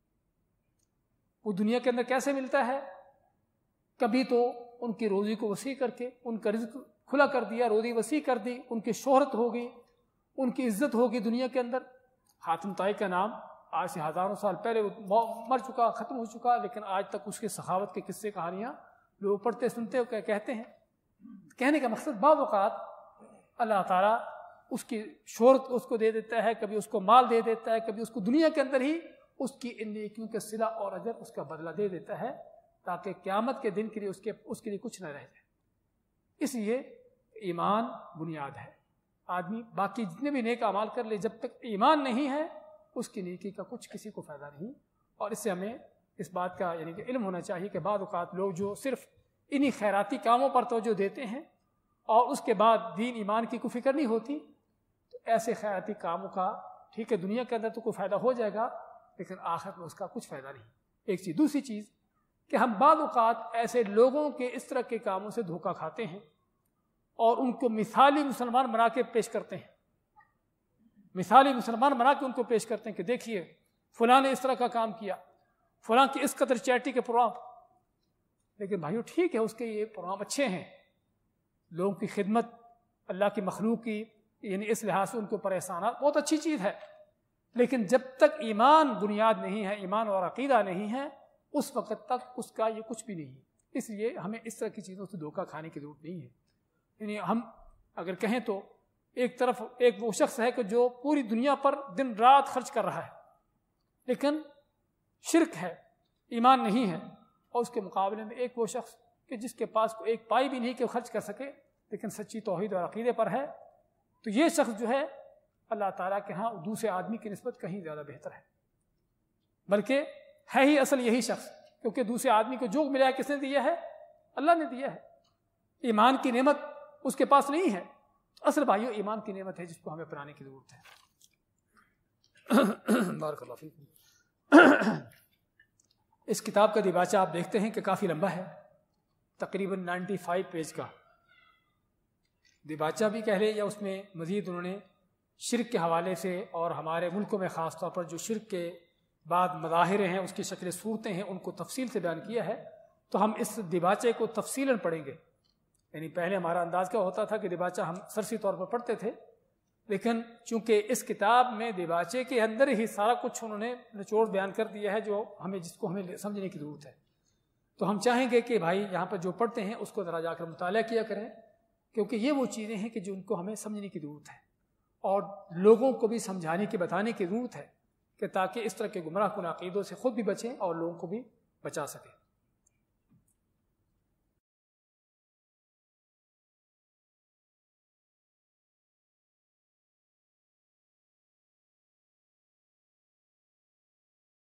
وہ دنیا کے اندر کیسے ملتا ہے؟ کبھی تو ان کی روزی کو وسیع کر کے ان کا رزق کھلا کر دیا، روزی وسیع کر دی، ان کی شہرت ہوگی، ان کی عزت ہوگی دنیا کے اندر۔ حاتم طائی کا نام آج سے ہزاروں سال پہلے مر چکا، ختم ہو چکا، لیکن آج تک اس کی سخاوت کے قصے کہانیاں لوگ پڑھتے سنتے ہو کہتے ہیں۔ کہنے کا مقصد بعض اوقات اللہ تعالیٰ اس کی شہرت اس کو دے دیتا ہے، کبھی اس کو مال دے دیتا ہے، کبھی اس کو دنیا کے اندر ہی اس کی ان نیکیوں کے صلہ اور اجر اس کا بدلہ دے دیتا ہے، تاکہ قیامت کے دن کے لیے اس کے لیے کچھ نہ رہ جائے۔ اس لیے ایمان بنیاد ہے۔ آدمی باقی جتنے بھی نیک اعمال کر لے، جب تک ایمان نہیں ہے اس کی نیکی کا کچھ کسی کو فائدہ نہیں۔ اور اس سے ہمیں اس بات کا یعنی کہ علم ہونا چاہیے کہ بعض اوقات لوگ جو صرف انہی خیراتی کاموں پر توجہ دیتے ہیں اور اس کے بعد دین ایمان کی کوئی فکر نہیں ہوتی، تو ایسے خیراتی کاموں کا ٹھیک ہے دنیا کے اندر تو کوئی فائدہ ہو جائے گا، لیکن آخرت میں اس کا کچھ فائدہ نہیں۔ ایک چیز۔ دوسری چیز کہ ہم بعض اوقات ایسے لوگوں کے اس طرح کے کاموں سے دھوکہ کھاتے ہیں اور ان کو مثالی مسلمان بنا کے پیش کرتے ہیں، مثالی مسلمان بنا کے ان کو پیش کرتے ہیں کہ دیکھیے فلاں نے اس طرح کا کام کیا، فلاں کی اس قدر چیریٹی کے پروگرام۔ لیکن بھائیو ٹھیک ہے اس کے یہ پروگرام اچھے ہیں، لوگوں کی خدمت، اللہ کی مخلوق کی یعنی اس لحاظ سے ان کے اوپر احسانات بہت اچھی چیز ہے، لیکن جب تک ایمان بنیاد نہیں ہے، ایمان اور عقیدہ نہیں ہے، اس وقت تک اس کا یہ کچھ بھی نہیں ہے۔ اس لیے ہمیں اس طرح کی چیزوں سے دھوکہ کھانے کی ضرورت نہیں ہے۔ یعنی ہم اگر کہیں تو ایک طرف ایک وہ شخص ہے کہ جو پوری دنیا پر دن رات خرچ کر رہا ہے، لیکن شرک ہے، ایمان نہیں ہے، اور اس کے مقابلے میں ایک وہ شخص کہ جس کے پاس کوئی ایک پائی بھی نہیں کہ خرچ کر سکے، لیکن سچی توحید اور عقیدے پر ہے، تو یہ شخص جو ہے اللہ تعالیٰ کے ہاں دوسرے آدمی کی نسبت کہیں زیادہ بہتر ہے، بلکہ ہے ہی اصل یہی شخص، کیونکہ دوسرے آدمی کو جو ملا ہے کس نے دیا ہے؟ اللہ نے دیا ہے۔ ایمان کی نعمت اس کے پاس نہیں ہے۔ اصل بھائیو ایمان کی نعمت ہے جس کو ہمیں اپنانے کی ضرورت ہے۔ بارک اللہ فیکم۔ اس کتاب کا دیباچہ آپ دیکھتے ہیں کہ کافی لمبا ہے، تقریباً 95 پیج کا دیباچہ بھی کہہ لیں، یا اس میں مزید انہوں نے شرک کے حوالے سے اور ہمارے ملکوں میں خاص طور پر جو شرک کے بعد مظاہر ہیں، اس کی شکل صورتیں ہیں، ان کو تفصیل سے بیان کیا ہے۔ تو ہم اس دیباچے کو تفصیلاً پڑھیں گے۔ یعنی پہلے ہمارا انداز کیا ہوتا تھا کہ دیباچہ ہم سرسی طور پر پڑھتے تھے، لیکن چونکہ اس کتاب میں دیباچے کے اندر ہی سارا کچھ انہوں نے نچوڑ بیان کر دیا ہے جس کو ہمیں سمجھنے کی ضرورت ہے، تو ہم چاہیں گے کہ بھائی یہاں پر جو پڑھتے ہیں اس کو ذرا جا کر مطالعہ کیا کریں، کیونکہ یہ وہ چیزیں ہیں کہ جو ان کو ہمیں سمجھنے کی ضرورت ہے اور لوگوں کو بھی سمجھانے کی بتانے کی ضرورت ہے، کہ تاکہ اس طرح کے گمراہ کن عقیدوں سے خود بھی بچیں اور لوگوں کو بھی بچا سکیں۔